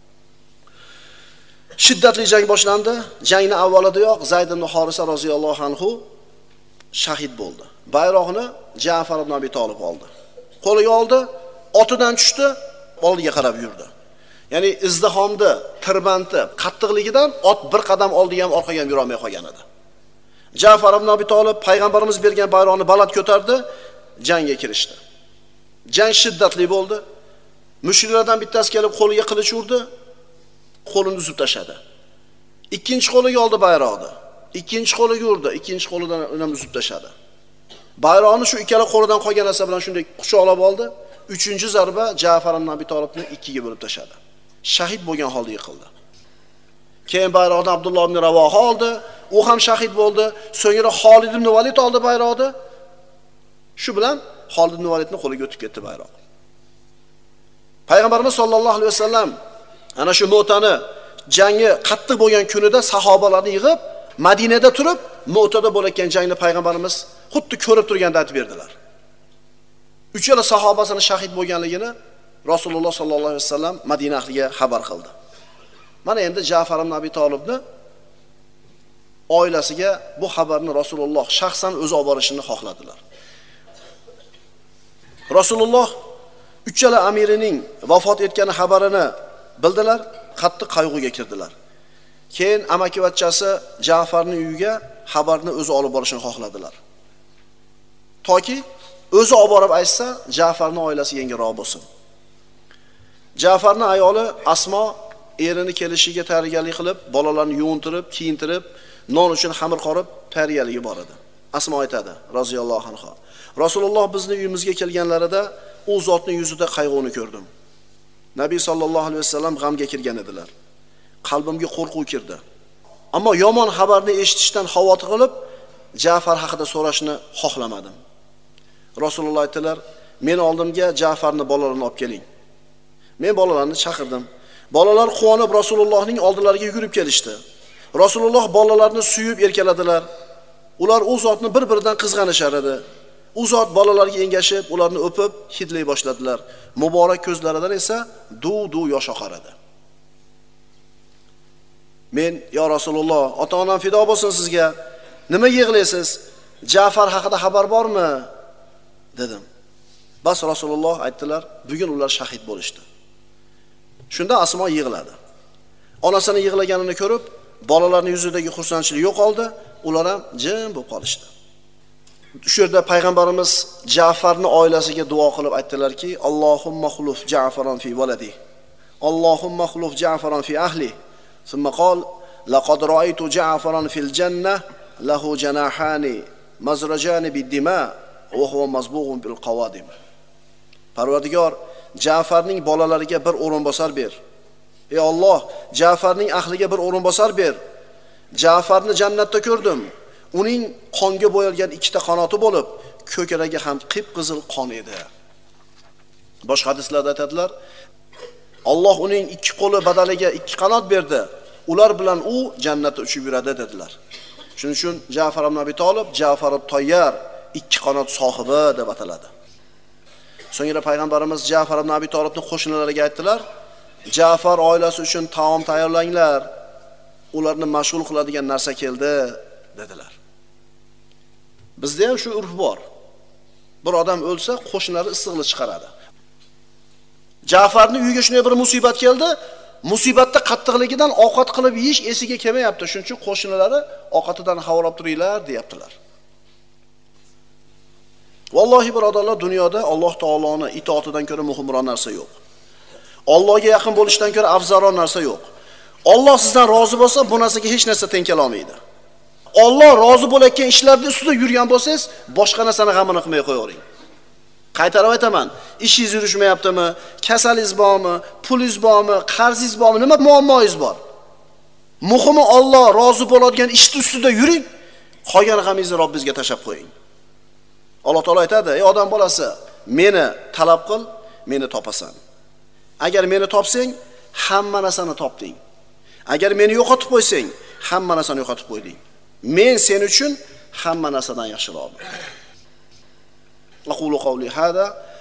Shiddatli jang boshlandi. Jangning avvalidayoq Zayd ibn Horisa roziyallohu anhu shahid bo'ldi. Bayrog'ini Ja'far ibn Abi Talib oldi. Qo'liga oldi, otidan tushdi, oldiga qarab yurdi. Ya'ni izdihomda, tirbandda, qattiqligidan ot bir qadam oldiga ham orqaga ham yura olmay qolgan edi. Ja'far ibn Abi Talib payg'ambarimiz bergan bayroqni baland ko'tardi, jangga kirishdi. Jang shiddatli bo'ldi. Mushriklardan bittasi kelib qo'liga qilich urdi, qo'lini uzib tashladi. Ikkinchi qo'liga oldi bayroqni. Ikkinchi qo'liga urdi, ikkinchi qo'lidan uni uzib tashladi. Bayroqni shu ikkala qo'lidan qolgan narsa bilan shunday quchoqlab oldi. Uchinchi zarba Ja'far ibn Abi Talibni ikkiga bo'lib tashladi. Shahid bo'lgan holda yiqildi. Keyin bayroqni Abdulloh ibn Ravoha oldi, u ham shahid bo'ldi. So'ngra Xolid ibn Valid oldi bayroqni. Shu bilan Xolid ibn Validning qo'liga o'tib ketdi bayroq. Payg'ambarimiz sollallohu alayhi vasallam ana shu Mu'tani jangi qattiq bo'lgan kunida sahobalarni yig'ib, Madinada turib, Mu'tada bo'layotgan jangni payg'ambarimiz xuddi ko'rib turganda aytib berdilar. Uchala sahobasini shahid bo'lganligini Rasululloh sollallohu alayhi vasallam Madina ahliga xabar qildi. Mana endi Ja'far ibn Abi Talibni oilasiga bu xabarni Rasululloh shaxsan o'zi olib borishini xohladilar. Rasululloh uchala amirining vafot etgani xabarini bildilar, qattiq qayg'uga kirdilar. Keyin amakivachchasi Ja'farning uyiga xabarni o'zi olib borishini xohladilar. Toki o'zi olib borib aytsa, Ja'farning oilasi yengiroq bo'lsin. Ja'farning ayoli Asmo erini kelishiga tayyorgarlik qilib, bolalarni yuvintirib, kiyintirib, non uchun xamir qorib tayyorgarligi bor edi. Asmo aytadi, roziyallohu anha. Rasululloh bizning uyimizga kelganlarida u zotning yuzida qayg'uni ko'rdim. Nabiy sallallohu alayhi vasallam g'amga kirgan edilar. Qalbimga qo'rquv kirdi. Ammo yomon xabarni eshitishdan xavotir qilib, Ja'far haqida so'rashni xohlamadim. Rasululloh aytdilar, "Men oldimga Ja'farning bolalarini olib keling." Men bolalarni chaqirdim. Bolalar quvonib Rasulullohning oldilariga yugurib kelishdi. Rasululloh bolalarni suyib erkaladilar. Ular u zotni bir-biridan qizg'anishar edi. U zot bolalarga engashib, ularni o'pib, hidlay boshladilar. Muborak ko'zlaridan esa duv-duv yosh oqar edi. Men, "Ya Rasululloh, ota-onam fido bo'lsin sizga. Nima yig'laysiz? Ja'far haqida xabar bormi?" dedim. Bas Rasululloh aytdilar, "Bugun ular shahid bo'lishdi." Shunda Asmo yig'ladi. Onasini yig'laganini ko'rib, bolalarning yuzidagi xursandchilik yo'qoldi, ular ham jim bo'lib qolishdi. Shu yerda payg'ambarimiz Ja'farning oilasiga duo qilib aytdilarki, "Allohumma xuluf Ja'faran fi waladi. Allohumma xuluf Ja'faran fi ahli." Thumma qol, "Laqad ra'aytu Ja'faran fil jannah lahu janahani mazrajani bid-dima wa huwa mazbughun bil qawadim." Parvardigor, Ja'farning bolalariga bir o'rinbosar ber. Ey Alloh, Ja'farning ahliga bir o'rinbosar ber. Ja'farni jannatda ko'rdim. Uning qonga bo'yalgan ikkita qanoti bo'lib, ko'kragi ham qip-qizil qon edi. Boshqa hadislarda aytadilar, Alloh uning ikki qo'li badaliga ikki qanot berdi. Ular bilan u jannatda uchib yuradi dedilar. Shuning uchun Ja'far ibn Abi Talib Ja'far at-Tayyar, ikki qanot sohibi deb ataladi. So'ngra payg'ambarimiz Ja'far ibn Abi Talibning qo'shnilariga aytdilar, Ja'far oilasi uchun taom tayyorlanglar. Ularni mashg'ul qiladigan narsa keldi dedilar. Bizda ham shu urf bor. Bir odam o'lsa, qo'shnilari issiqlik chiqaradi. Ja'farning uyiga shunday bir musibat keldi. Musibatda qattiqligidan ovqat qilib yeyish esiga kelmayapti. Shuning uchun qo'shnilari ovqatidan xavrab turinglar, deyaptilar. Vallohi birodarlar, dunyoda Alloh taoloning itoatidan ko'ra muhimroq narsa yo'q. Allohga yaqin bo'lishdan ko'ra afzalroq narsa yo'q. Alloh sizdan rozi bo'lsa, bu narsaga hech narsa teng kela olmaydi. Alloh rozi bo'layotgan ishlarda ustida yurgan bo'lsangiz, boshqa narsani g'amini qilmay qo'yavering. Qaytarib aytaman, ishingiz yurishmayaptimi, kasalingiz bormi, pulingiz bormi, qarzingiz bormi, nima muammoingiz bor? Muhimi Alloh rozi bo'ladigan ishning ustida yuring, qolgan g'amingizni Robbingizga tashab qo'ying. Alloh taolo aytadi, ey odam bolasi, meni talab qil, meni topasan. Agar meni topsang, hamma narsani topding. Agar meni yo'qotib qo'ysang, hamma narsani yo'qotib qo'yding. Men sen uchun hamma narsadan yaxshiroqman. Aqulu qawli hada